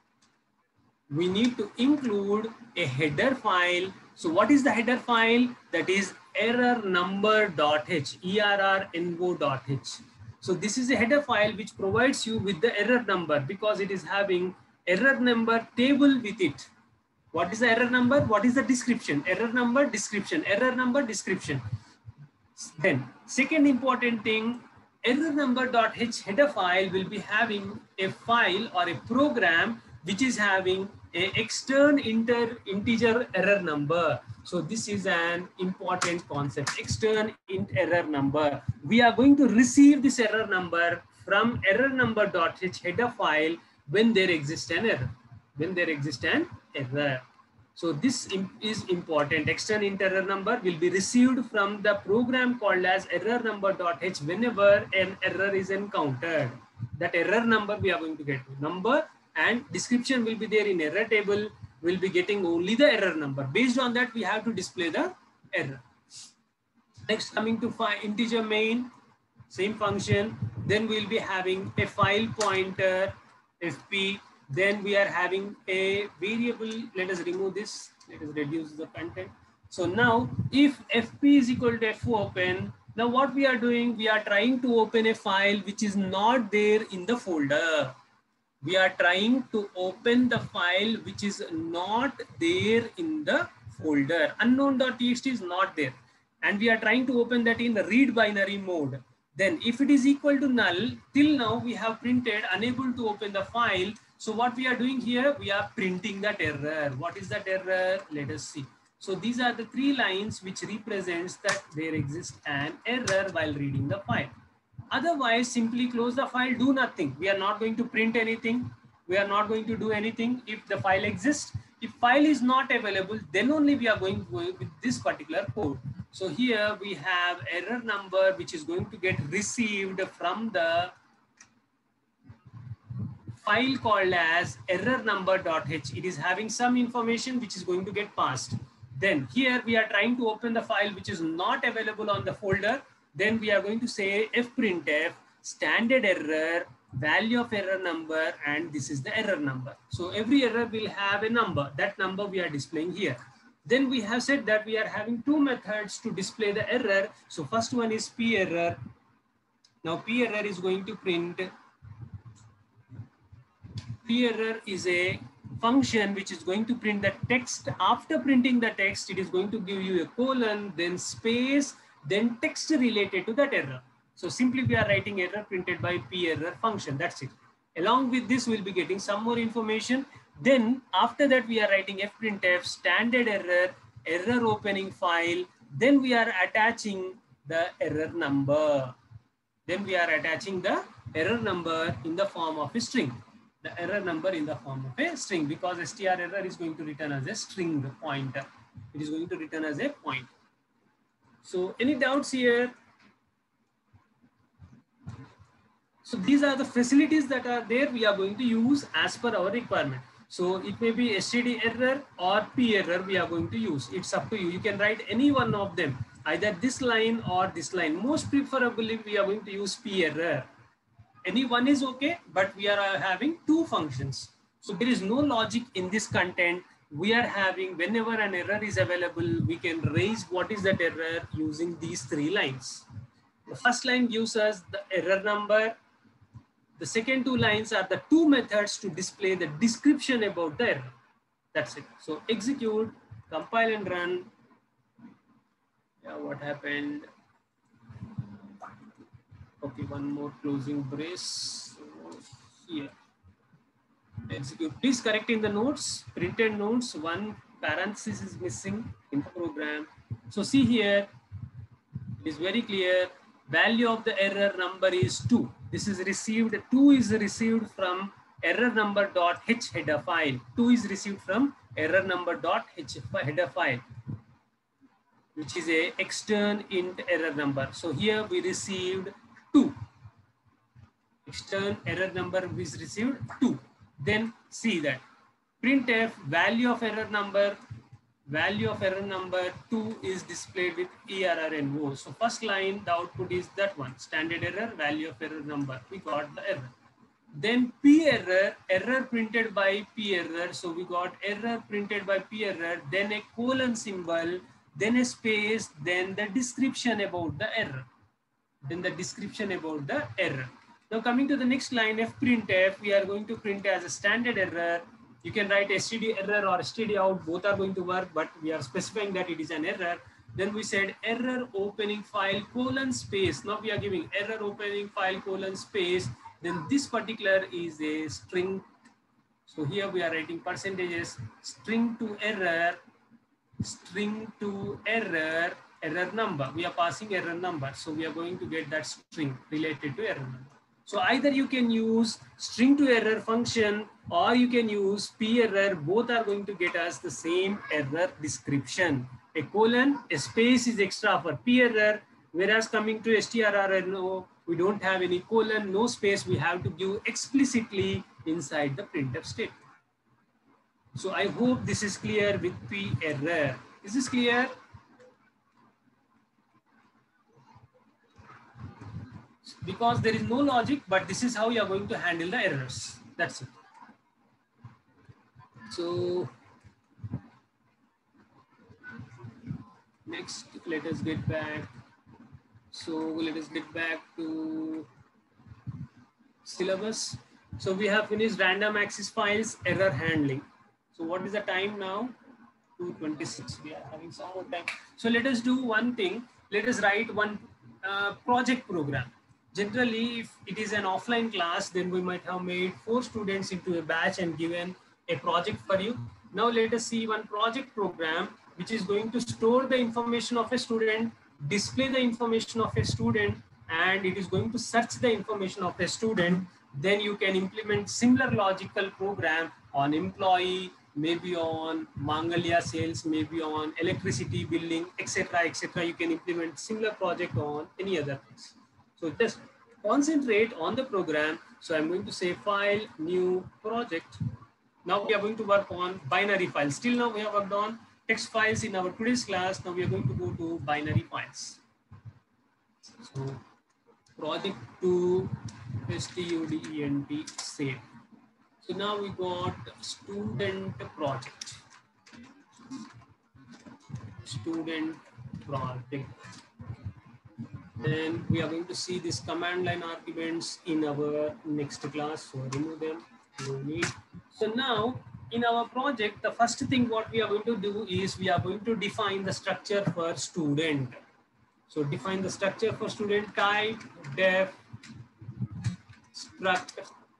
We need to include a header file. So what is the header file? That is error number.h, errno.h. So this is a header file which provides you with the error number because it is having error number table with it. What is the error number? What is the description? Error number, description, error number, description. Then second important thing, error number.h header file will be having a file or a program which is having a extern integer error number. So this is an important concept, extern int error number. We are going to receive this error number from error number.h header file when there exists an error. When there exists an error. So this is important. External int error number will be received from the program called as error number.h whenever an error is encountered. That error number we are going to get. Number and description will be there in error table. We'll be getting only the error number. Based on that, we have to display the error. Next, coming to integer main, same function. Then we'll be having a file pointer, fp. Then we are having a variable. Let us remove this. Let us reduce the content. So now, if fp is equal to fopen, now what we are doing, we are trying to open a file which is not there in the folder. We are trying to open the file which is not there in the folder. Unknown.txt is not there. And we are trying to open that in the read binary mode. Then if it is equal to null, till now we have printed unable to open the file. So what we are doing here, we are printing that error. What is that error? Let us see. So these are the 3 lines which represents that there exists an error while reading the file. Otherwise, simply close the file, do nothing. We are not going to print anything. We are not going to do anything if the file exists. If file is not available, then only we are going with this particular code. So here we have error number which is going to get received from the file called as error number.h. It is having some information which is going to get passed. Then here we are trying to open the file which is not available on the folder. Then we are going to say fprintf standard error, value of error number, and this is the error number. So every error will have a number. That number we are displaying here. Then we have said that we are having 2 methods to display the error. So first one is p-error. Now p-error is going to print. P-error is a function which is going to print the text. After printing the text, it is going to give you a colon, then space, then text related to that error. So simply we are writing error printed by p-error function. That's it. Along with this, we'll be getting some more information. Then after that, we are writing fprintf standard error, error opening file. Then we are attaching the error number. Then we are attaching the error number in the form of a string. The error number in the form of a string, because str error is going to return as a string pointer. It is going to return as a point. So any doubts here? So these are the facilities that are there we are going to use as per our requirement. So it may be std error or p error we are going to use. It's up to you. You can write any one of them, either this line or this line. Most preferably we are going to use p error. Any one is okay, but we are having 2 functions. So there is no logic in this content. We are having, whenever an error is available, we can raise what is that error using these 3 lines. The first line gives us the error number. The second 2 lines are the 2 methods to display the description about the error. That's it. So execute, compile and run. Yeah, what happened? Okay, one more closing brace. So here, execute. Please correct in the notes, printed notes, 1 parenthesis is missing in the program. So see here, it is very clear. Value of the error number is 2. This is received. 2 is received from error number.h header file. 2 is received from error number.h header file, which is a extern int error number. So here we received 2. Extern error number is received 2. Then see that printf value of error number 2 is displayed with error. So first line, the output is that one, standard error, value of error number. We got the error. Then p error, error printed by p error. So we got error printed by p error, then a colon symbol, then a space, then the description about the error. Now coming to the next line, fprintf, we are going to print as a standard error. You can write std error or std out, both are going to work, but we are specifying that it is an error. Then we said error opening file colon space. Now we are giving error opening file colon space. Then this particular is a string. So here we are writing percentages, string to error error number. We are passing error number. So we are going to get that string related to error number. So either you can use string to error function or you can use p error. Both are going to get us the same error description. A colon, a space is extra for p error, whereas coming to strrno, we don't have any colon, no space. We have to give explicitly inside the printf statement. So I hope this is clear with p error. Is this clear? Because there is no logic, but this is how you are going to handle the errors. That's it. So next, let us get back. So let us get back to syllabus. So we have finished random access files, error handling. So what is the time now? 2:26. We are having some more time. So let us do one thing. Let us write one project program. Generally, if it is an offline class, then we might have made 4 students into a batch and given a project for you. Now let us see one project program which is going to store the information of a student, display the information of a student, and it is going to search the information of a student. Then you can implement similar logical program on employee, maybe on Mangalia sales, maybe on electricity billing, etc., etc. You can implement similar project on any other things. So just concentrate on the program. So I'm going to say file, new project. Now we are going to work on binary files. Still now we have worked on text files in our today's class. Now we are going to go to binary files. So project to student save. So now we got student project. Student project. Then we are going to see these command line arguments in our next class. So remove them, no need. So now in our project, the first thing what we are going to do is we are going to define the structure for student. So define the structure for student, type def struct,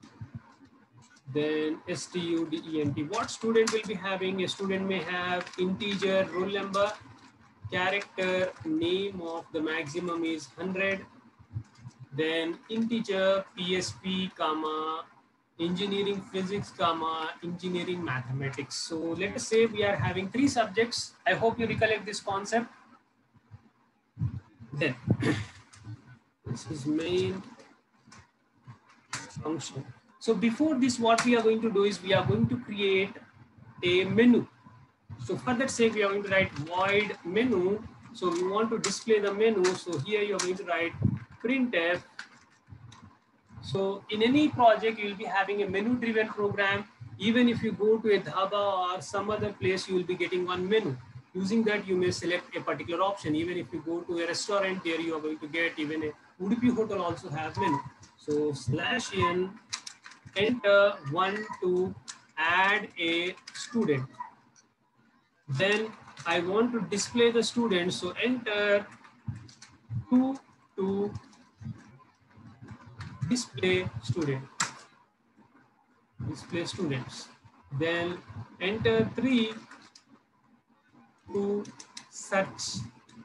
then student. What student will be having? A student may have integer, roll number, character, name of the maximum is 100, then integer, PSP, comma, engineering physics, comma, engineering mathematics. So let us say we are having 3 subjects. I hope you recollect this concept. Then this is main function. So before this, what we are going to do is we are going to create a menu. So for that sake, we are going to write void menu. So we want to display the menu. So here you are going to write printf. So in any project, you will be having a menu driven program. Even if you go to a dhaba or some other place, you will be getting one menu. Using that, you may select a particular option. Even if you go to a restaurant, there you are going to get, even a Udupi hotel also have menu. So /n, enter 1 to add a student. Then I want to display the student. So enter 2 to display student. Display students. Then enter 3 to search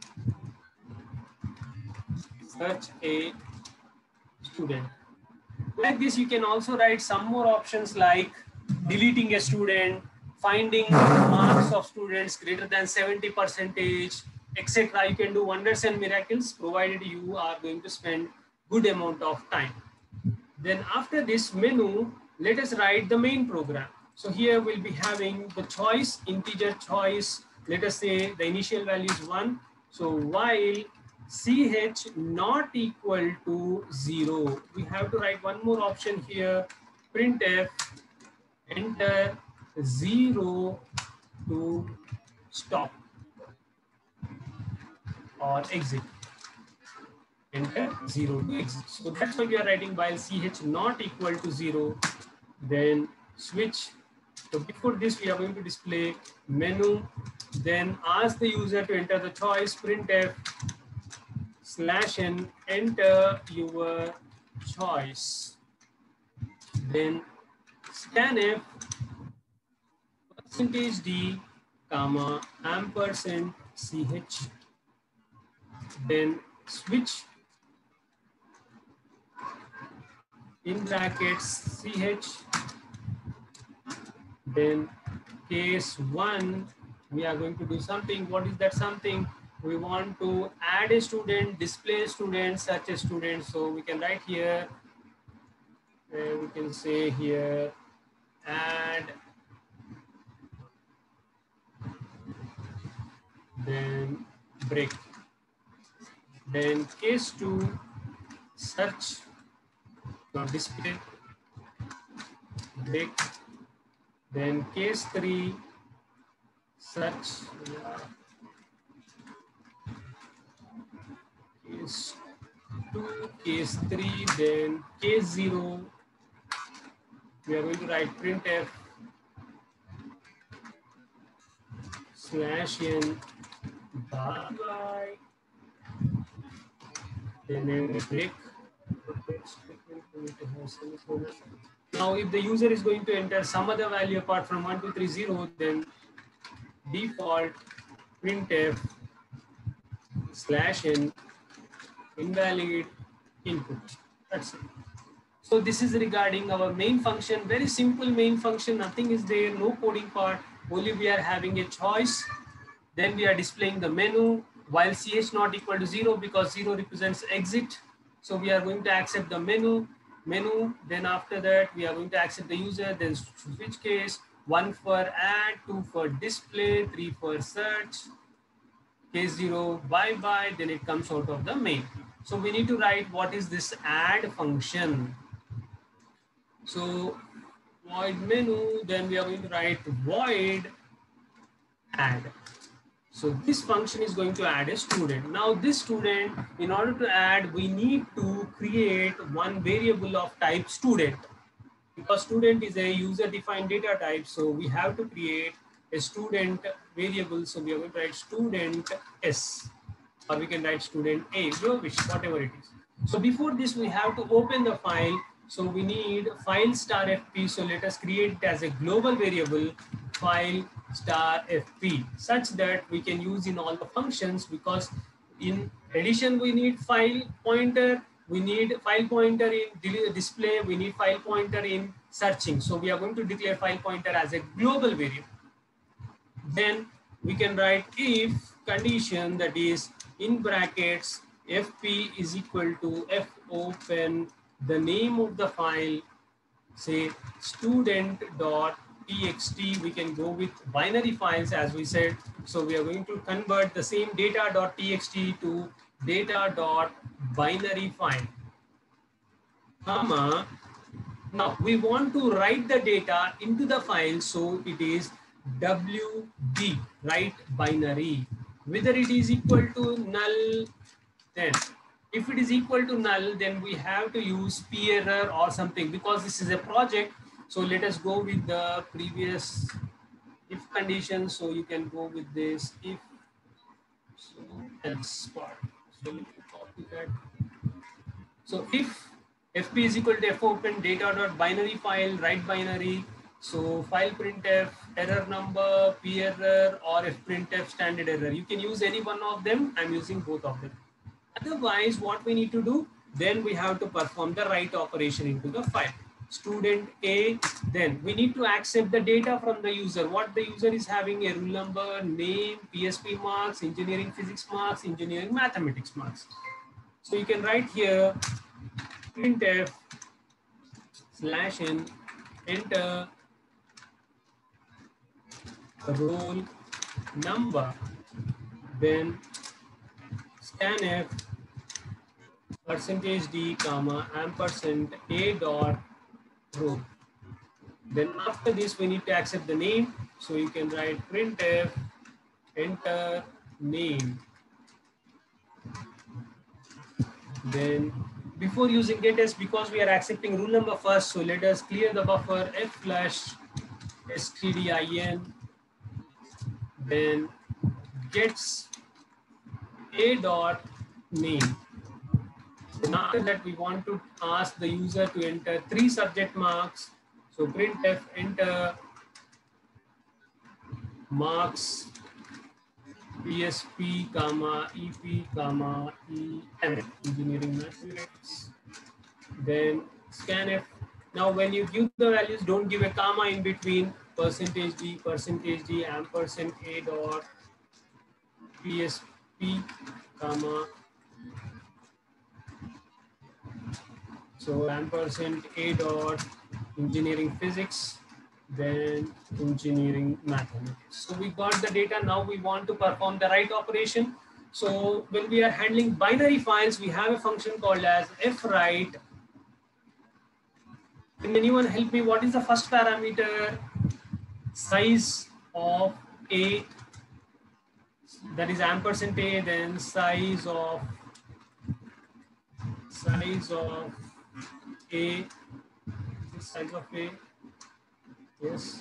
a student. Like this, you can also write some more options like deleting a student, finding marks of students greater than 70%, etc. You can do wonders and miracles, provided you are going to spend good amount of time. Then after this menu, let us write the main program. So here we'll be having the choice, integer choice. Let us say the initial value is 1. So while ch not equal to 0, we have to write one more option here, printf, enter 0 to stop or exit. Enter 0 to exit. So that's why we are writing while ch not equal to 0, then switch. So before this, we are going to display menu, then ask the user to enter the choice, printf /n, enter your choice, then scanf %d, comma, ampersand ch, then switch in brackets ch, then case 1 we are going to do something. What is that something? We want to add a student, display a student, search a student. So we can write here, we can say here add, then break, then case 2 search, display, break, then case 3 search, case 2, case 3, then case 0 we are going to write printf /n by, then a break. Now if the user is going to enter some other value apart from 1230, then default printf /n invalid input. That's it. So this is regarding our main function. Very simple main function. Nothing is there. No coding part. Only we are having a choice. Then we are displaying the menu while ch not equal to 0 because 0 represents exit. So we are going to accept the menu. Then after that we are going to accept the user. Then switch case 1 for add, 2 for display, 3 for search. Case 0 bye. Then it comes out of the main. So we need to write what is this add function. So void menu, then we are going to write void add. So this function is going to add a student. Now this student, in order to add, we need to create one variable of type student, because student is a user defined data type. So we have to create a student variable. So we are going to write student s, or we can write student a, your wish, whatever it is. So before this, we have to open the file. So we need file star fp. So let us create it as a global variable, file star fp, such that we can use in all the functions, because in addition we need file pointer, we need file pointer in display, we need file pointer in searching. So we are going to declare file pointer as a global variable. Then we can write if condition, that is in brackets fp is equal to fopen the name of the file, say student.txt. We can go with binary files as we said. So we are going to convert the same data.txt to data.binary file, comma. Now we want to write the data into the file, so it is wb, write binary, whether it is equal to null. Then if it is equal to null, then we have to use p-error or something, because this is a project. So let us go with the previous if condition. So you can go with this if, so else part. So let me copy that. So if fp is equal to fopen data.binary file, write binary. So file printf error number, p-error, or fprintf standard error. You can use any one of them. I'm using both of them. Otherwise, what we need to do, then we have to perform the write operation into the file. Student A, then we need to accept the data from the user. What the user is having: a roll number, name, PSP marks, engineering physics marks, engineering mathematics marks. So you can write here printf /n enter roll number, then scanf %d comma ampersand a dot row. Then after this we need to accept the name. So you can write printf enter name. Then before using getS, because we are accepting rule number first, so let us clear the buffer f flush stdin, then gets a dot name. And after that, we want to ask the user to enter 3 subject marks. So printf enter marks PSP comma EP comma EM, engineering mathematics. Then scanf. Now when you give the values, don't give a comma in between. %d, %d, ampersand a dot PSP, comma. So ampersand a dot engineering physics, then engineering mathematics. So we got the data. Now we want to perform the write operation. So when we are handling binary files, we have a function called as fwrite. Can anyone help me? What is the first parameter? Size of a, that is ampersand a, then size of a, size of a, yes,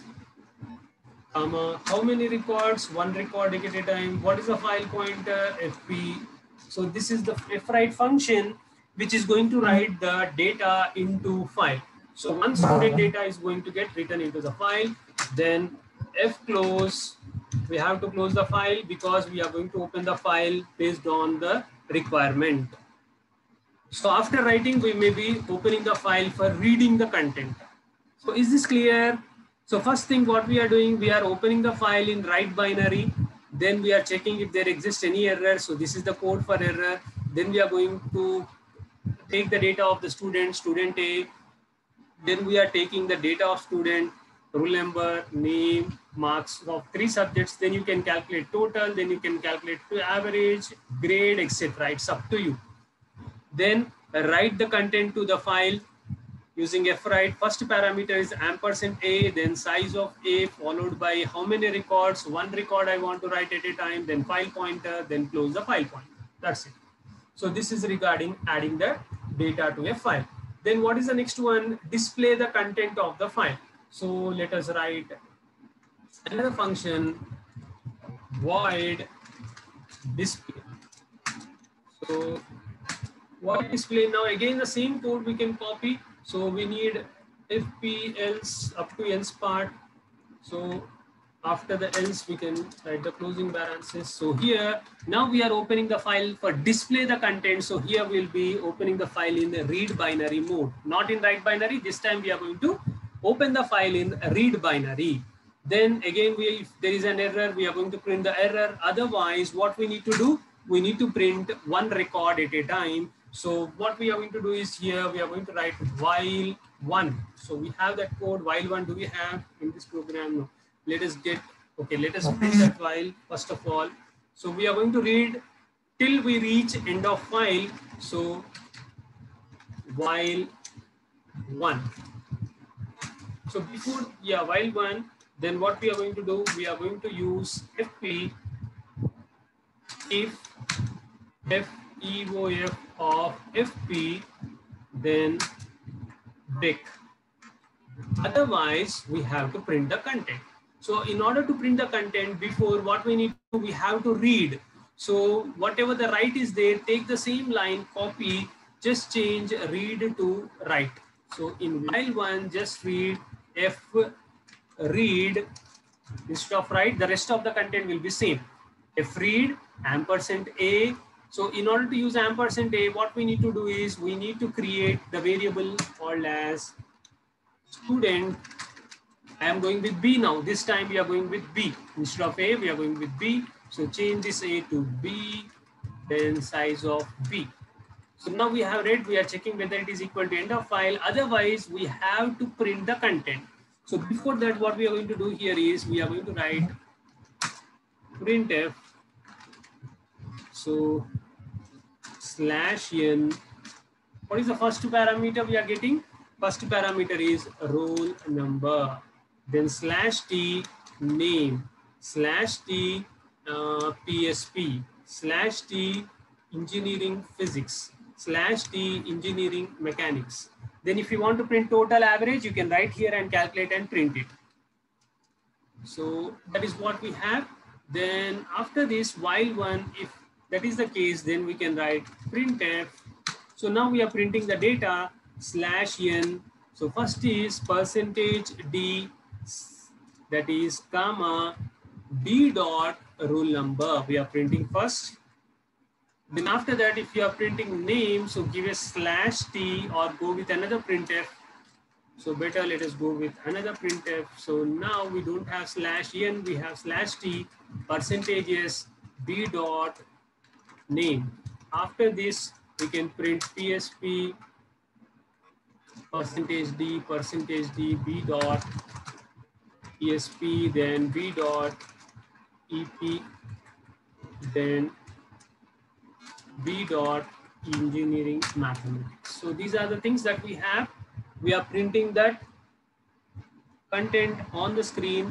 comma, how many records? One record at a time. What is the file pointer? fp. So this is the fwrite function which is going to write the data into file. So one student data is going to get written into the file. Then fclose, we have to close the file because we are going to open the file based on the requirement. So after writing, we may be opening the file for reading the content. So is this clear? So first thing what we are doing, we are opening the file in write binary. Then we are checking if there exists any error. So this is the code for error. Then we are going to take the data of the student, student A. Then we are taking the data of student, roll number, name, marks of 3 subjects. Then you can calculate total. Then you can calculate average, grade, etc. It's up to you. Then write the content to the file using fwrite. First parameter is ampersand a, then size of a, followed by how many records. One record I want to write at a time, then file pointer, then close the file pointer. That's it. So this is regarding adding the data to a file. Then what is the next one? Display the content of the file. So let us write another function, void display. So void display, now again the same code we can copy. So we need fp else up to else part. So after the else we can write the closing parenthesis. So here now we are opening the file for display the content. So here we'll be opening the file in the read binary mode, not in write binary. This time we are going to open the file in read binary. Then again, if there is an error, we are going to print the error. Otherwise, what we need to do, we need to print one record at a time. So what we are going to do is here, we are going to write while one. So we have that code while one. Do we have in this program? No. Let us get, okay, let us print that while first of all. So we are going to read till we reach end of file. So while one. So before, yeah, while one, then what we are going to do, we are going to use fp if FEOF of fp, then break. Otherwise, we have to print the content. So in order to print the content, before what we need to, we have to read. So whatever the write is there, take the same line, copy, just change read to write. So in while one, just read f read instead of write. The rest of the content will be same. F read ampersand a. So in order to use ampersand a, what we need to do is we need to create the variable called as student. I am going with B now. This time we are going with B. Instead of A, we are going with B. So change this A to B, then size of B. So now we have read, we are checking whether it is equal to end of file. Otherwise, we have to print the content. So before that, what we are going to do here is we are going to write printf. So /n. What is the first parameter we are getting? First parameter is roll number. Then /t name, /t PSP, /t engineering physics, /t engineering mechanics. Then if you want to print total average, you can write here and calculate and print it. So that is what we have. Then after this, while one, if that is the case, then we can write printf. So now we are printing the data /n. So first is %d, that is comma d dot roll number. We are printing first. Then after that, if you are printing name, so give a /t or go with another printf. So better let us go with another printf. So now we don't have /n, we have /t, percentages b dot name. After this, we can print PSP %d b dot PSP, then b dot EP, then b dot engineering mathematics. So these are the things that we have. We are printing that content on the screen.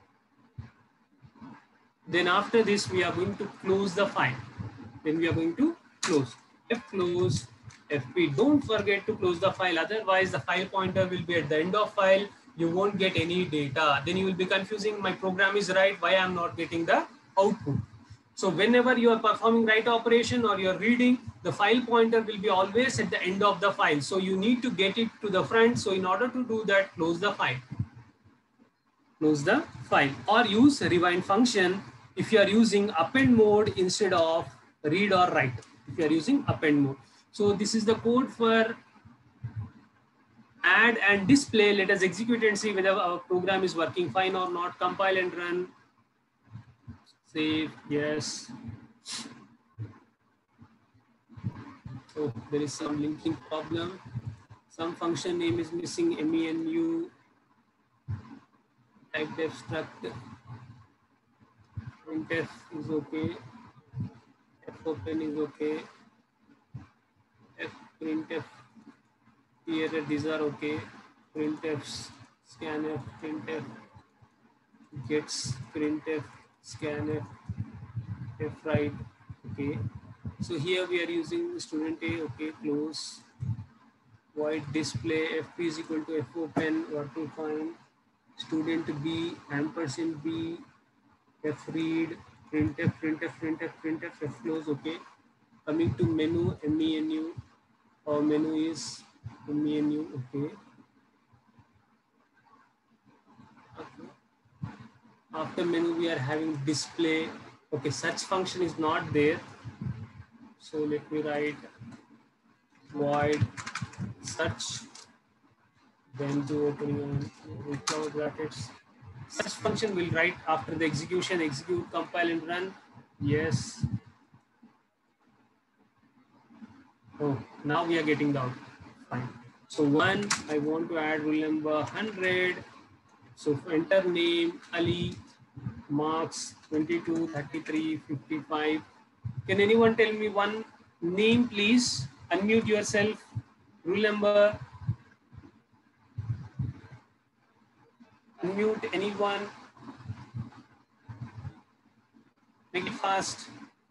Then after this, we are going to close the file. Then we are going to close. Close FP. Don't forget to close the file. Otherwise, the file pointer will be at the end of file. You won't get any data. Then you will be confusing. My program is right. Why I'm not getting the output? So whenever you are performing write operation or you're reading, the file pointer will be always at the end of the file. So you need to get it to the front. So in order to do that, close the file. Close the file or use rewind function if you are using append mode instead of read or write. If you are using append mode. So this is the code for add and display. Let us execute and see whether our program is working fine or not. Compile and run. Save, yes. Oh, there is some linking problem. Some function name is missing. MENU type def struct. Printf is okay. fopen is okay. Printf error, these are okay. Printf scanf, printf gets, printf scanf, fwrite, okay. So here we are using student A, okay, close. Void display fp is equal to fopen, working fine. Student B, ampersand B, fread, printf, fclose, okay. Coming to menu, MENU, our menu is MENU, okay. After menu, we are having display. Okay, search function is not there. So let me write void search, then do opening and close brackets. Search function will write after the execution, execute, compile and run. Yes. Oh, now we are getting the output. Fine. So one, I want to add roll number 100. So enter name Ali, marks 22, 33, 55. Can anyone tell me one name, please? Unmute yourself. Rule number. Unmute anyone. Make it fast.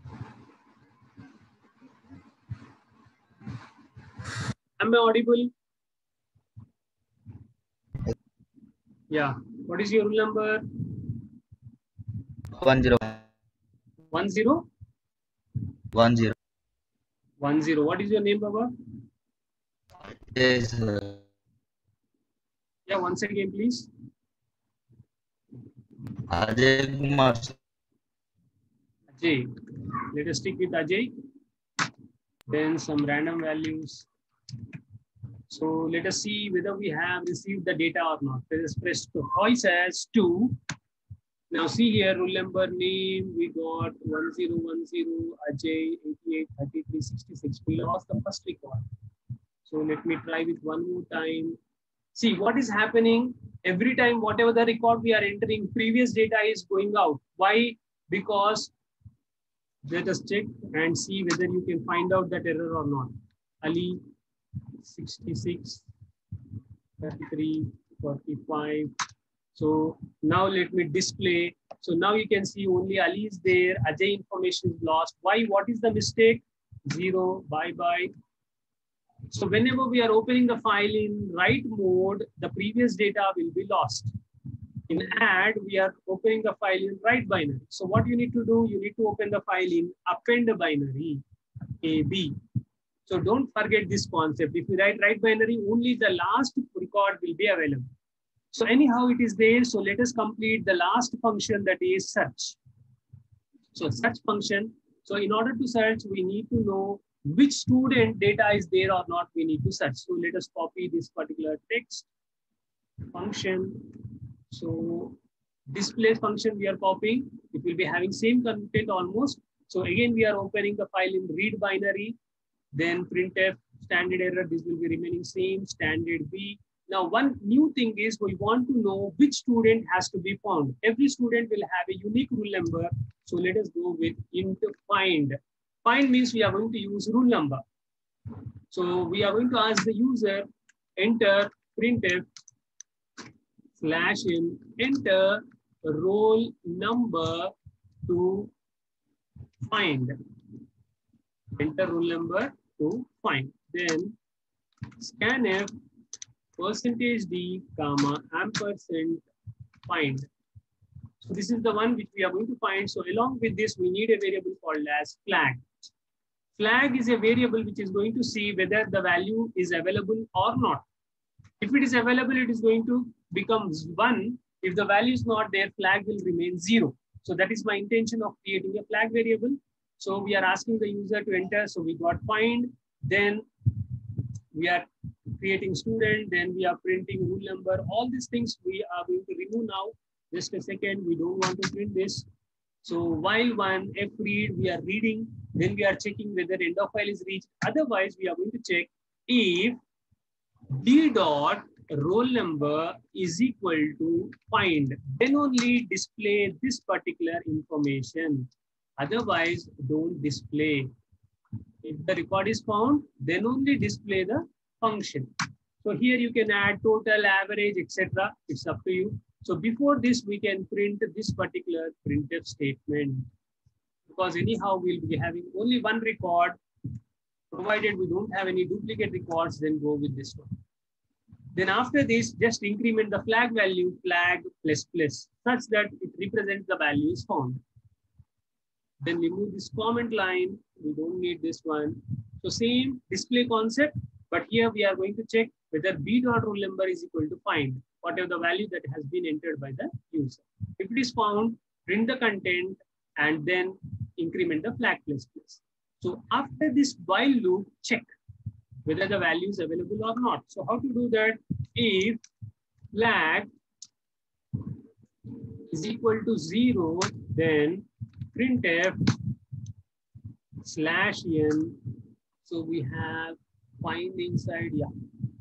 Am I audible? Yeah. What is your rule number? 10. 10? 10. 10. What is your name, Baba? Yes. Yeah, once again, please. Ajay Kumar. Ajay. Let us stick with Ajay. Then some random values. So let us see whether we have received the data or not. Let us press voice as 2. Now see here, roll number, name, we got 1010, Ajay, 88, 33, 66. We lost the first record. So let me try with one more time. See what is happening every time, whatever the record we are entering, previous data is going out. Why? Because let us check and see whether you can find out that error or not. Ali, 66, 33, 45. So now let me display. So now you can see only Ali is there. Ajay information is lost. Why? What is the mistake? 0. Bye. So whenever we are opening the file in write mode, the previous data will be lost. In add, we are opening the file in write binary. So what you need to do, you need to open the file in append binary, AB. So don't forget this concept. If you write binary, only the last record will be available. So anyhow, it is there. So let us complete the last function, that is search. So search function, So in order to search, we need to know which student data is there or not. We need to search. So let us copy this particular text function. So display function we are copying. It will be having same content almost. So again, we are opening the file in read binary, then printf standard error. This will be remaining same, standard B. Now, one new thing is we want to know which student has to be found. Every student will have a unique rule number. So let us go with int find. Find means we are going to use rule number. So we are going to ask the user, enter printf /n, enter roll number to find. Enter roll number to find. Then scanf %d, comma, ampersand find. So this is the one which we are going to find. So along with this, we need a variable called as flag. Flag is a variable which is going to see whether the value is available or not. If it is available, it is going to become 1. If the value is not there, flag will remain 0. So that is my intention of creating a flag variable. So we are asking the user to enter. So we got find, then we are creating student, then we are printing rule number. All these things we are going to remove now. Just a second, we don't want to print this. So while one f read, we are reading, then we are checking whether end of file is reached. Otherwise, we are going to check if d dot roll number is equal to find, then only display this particular information. Otherwise, don't display. If the record is found, then only display the function. So here you can add total, average, etc. It's up to you. So before this, we can print this particular printf statement, because anyhow we'll be having only one record. Provided we don't have any duplicate records, then go with this one. Then after this, just increment the flag value, flag ++, such that it represents the value is found. Then remove this comment line. We don't need this one. So same display concept, but here we are going to check whether b dot roll number is equal to find, whatever the value that has been entered by the user. If it is found, print the content and then increment the flag ++. So after this while loop, check whether the value is available or not. So how to do that? If flag is equal to 0, then printf /n. So we have find inside, yeah.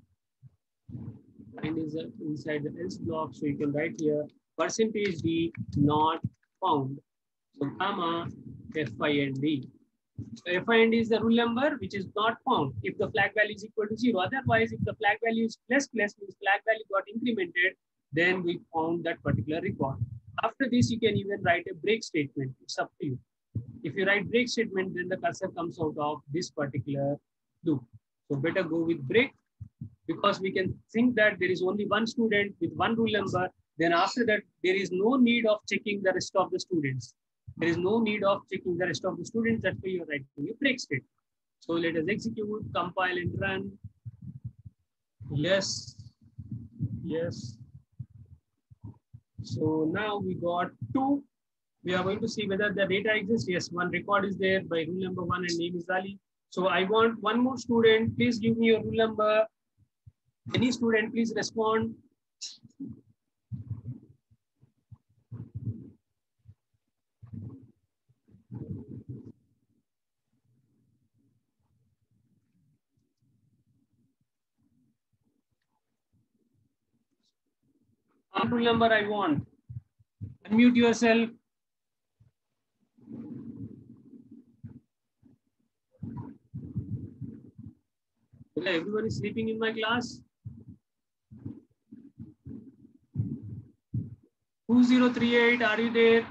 Find is inside the else block. So you can write here %d not found. So comma find. So find is the rule number which is not found if the flag value is equal to 0. Otherwise, if the flag value is ++, means flag value got incremented, then we found that particular record. After this, you can even write a break statement. It's up to you. If you write break statement, then the cursor comes out of this particular loop. So better go with break, because we can think that there is only one student with one rule number. Then after that, there is no need of checking the rest of the students. There is no need of checking the rest of the students. That's why you're writing a break statement. So let us execute, compile and run. Yes. Yes. So now we got 2. We are going to see whether the data exists. Yes, one record is there by rule number 1 and name is Ali. So I want one more student. Please give me your rule number. Any student, please respond. One rule number I want. Unmute yourself. Everyone is sleeping in my class. 2038, are you there?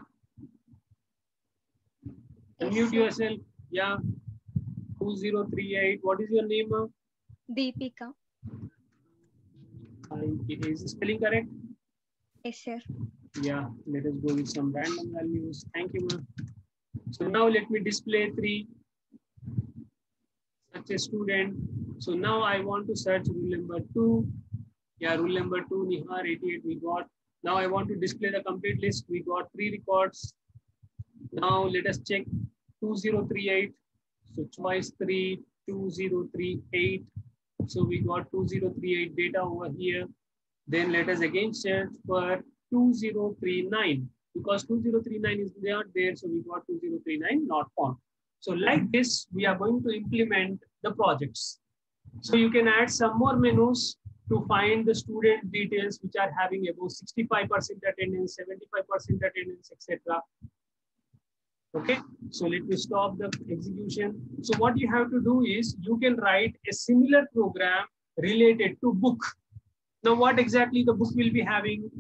Yes, Unmute sir. yourself. Yeah. 2038. What is your name, ma'am? Deepika. Is the spelling correct? Yes, sir. Yeah. Let us go with some random values. Thank you, ma'am. So now let me display 3. Such a student. So now I want to search rule number 2. Yeah, rule number 2, Nihar 88 we got. Now I want to display the complete list. We got 3 records. Now let us check 2038. So choice 3, 2038. So we got 2038 data over here. Then let us again search for 2039 because 2039 is not there. So we got 2039 not found. So like this, we are going to implement the projects. So you can add some more menus to find the student details which are having about 65% attendance, 75% attendance, etc. Okay, so let me stop the execution. So what you have to do is you can write a similar program related to book. Now what exactly the book will be having?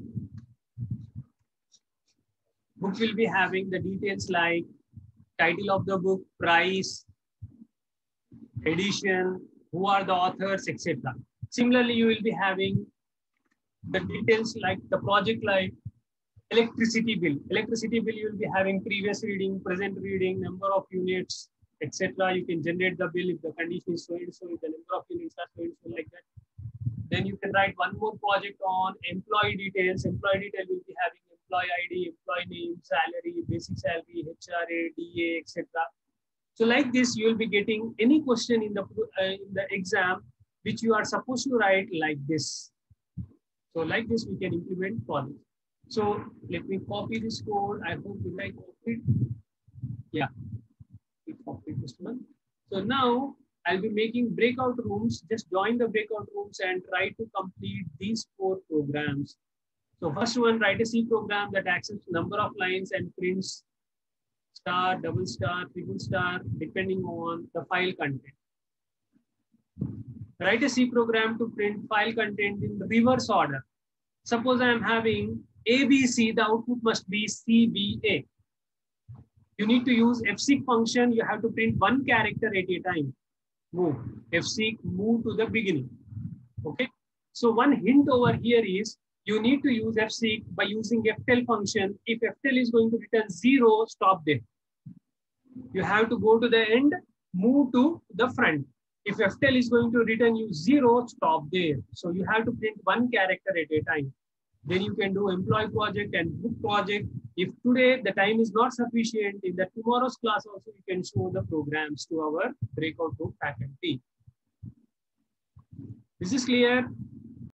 Book will be having the details like title of the book, price, edition, who are the authors, etc. Similarly, you will be having the details like the project like electricity bill. Electricity bill, you will be having previous reading, present reading, number of units, etc. You can generate the bill if the condition is so and so, if the number of units are so and so like that. Then you can write one more project on employee details. Employee detail will be having employee ID, employee name, salary, basic salary, HRA, DA, etc. So like this, you will be getting any question in the exam which you are supposed to write like this. So like this, we can implement project. So let me copy this code. I hope you like it. Yeah, we copied this one. So now I'll be making breakout rooms. Just join the breakout rooms and try to complete these 4 programs. So first one, write a C program that accepts number of lines and prints star, double star, triple star, depending on the file content. Write a C program to print file content in reverse order. Suppose I am having ABC, the output must be CBA. You need to use fseek function. You have to print one character at a time. Move. Fseek, move to the beginning. Okay. So one hint over here is you need to use fseek by using ftell function. If ftell is going to return 0, stop there. You have to go to the end, move to the front. If ftell is going to return you 0, stop there. So you have to print one character at a time. Then you can do employee project and book project. If today the time is not sufficient, in the tomorrow's class also you can show the programs to our breakout room faculty. This is clear.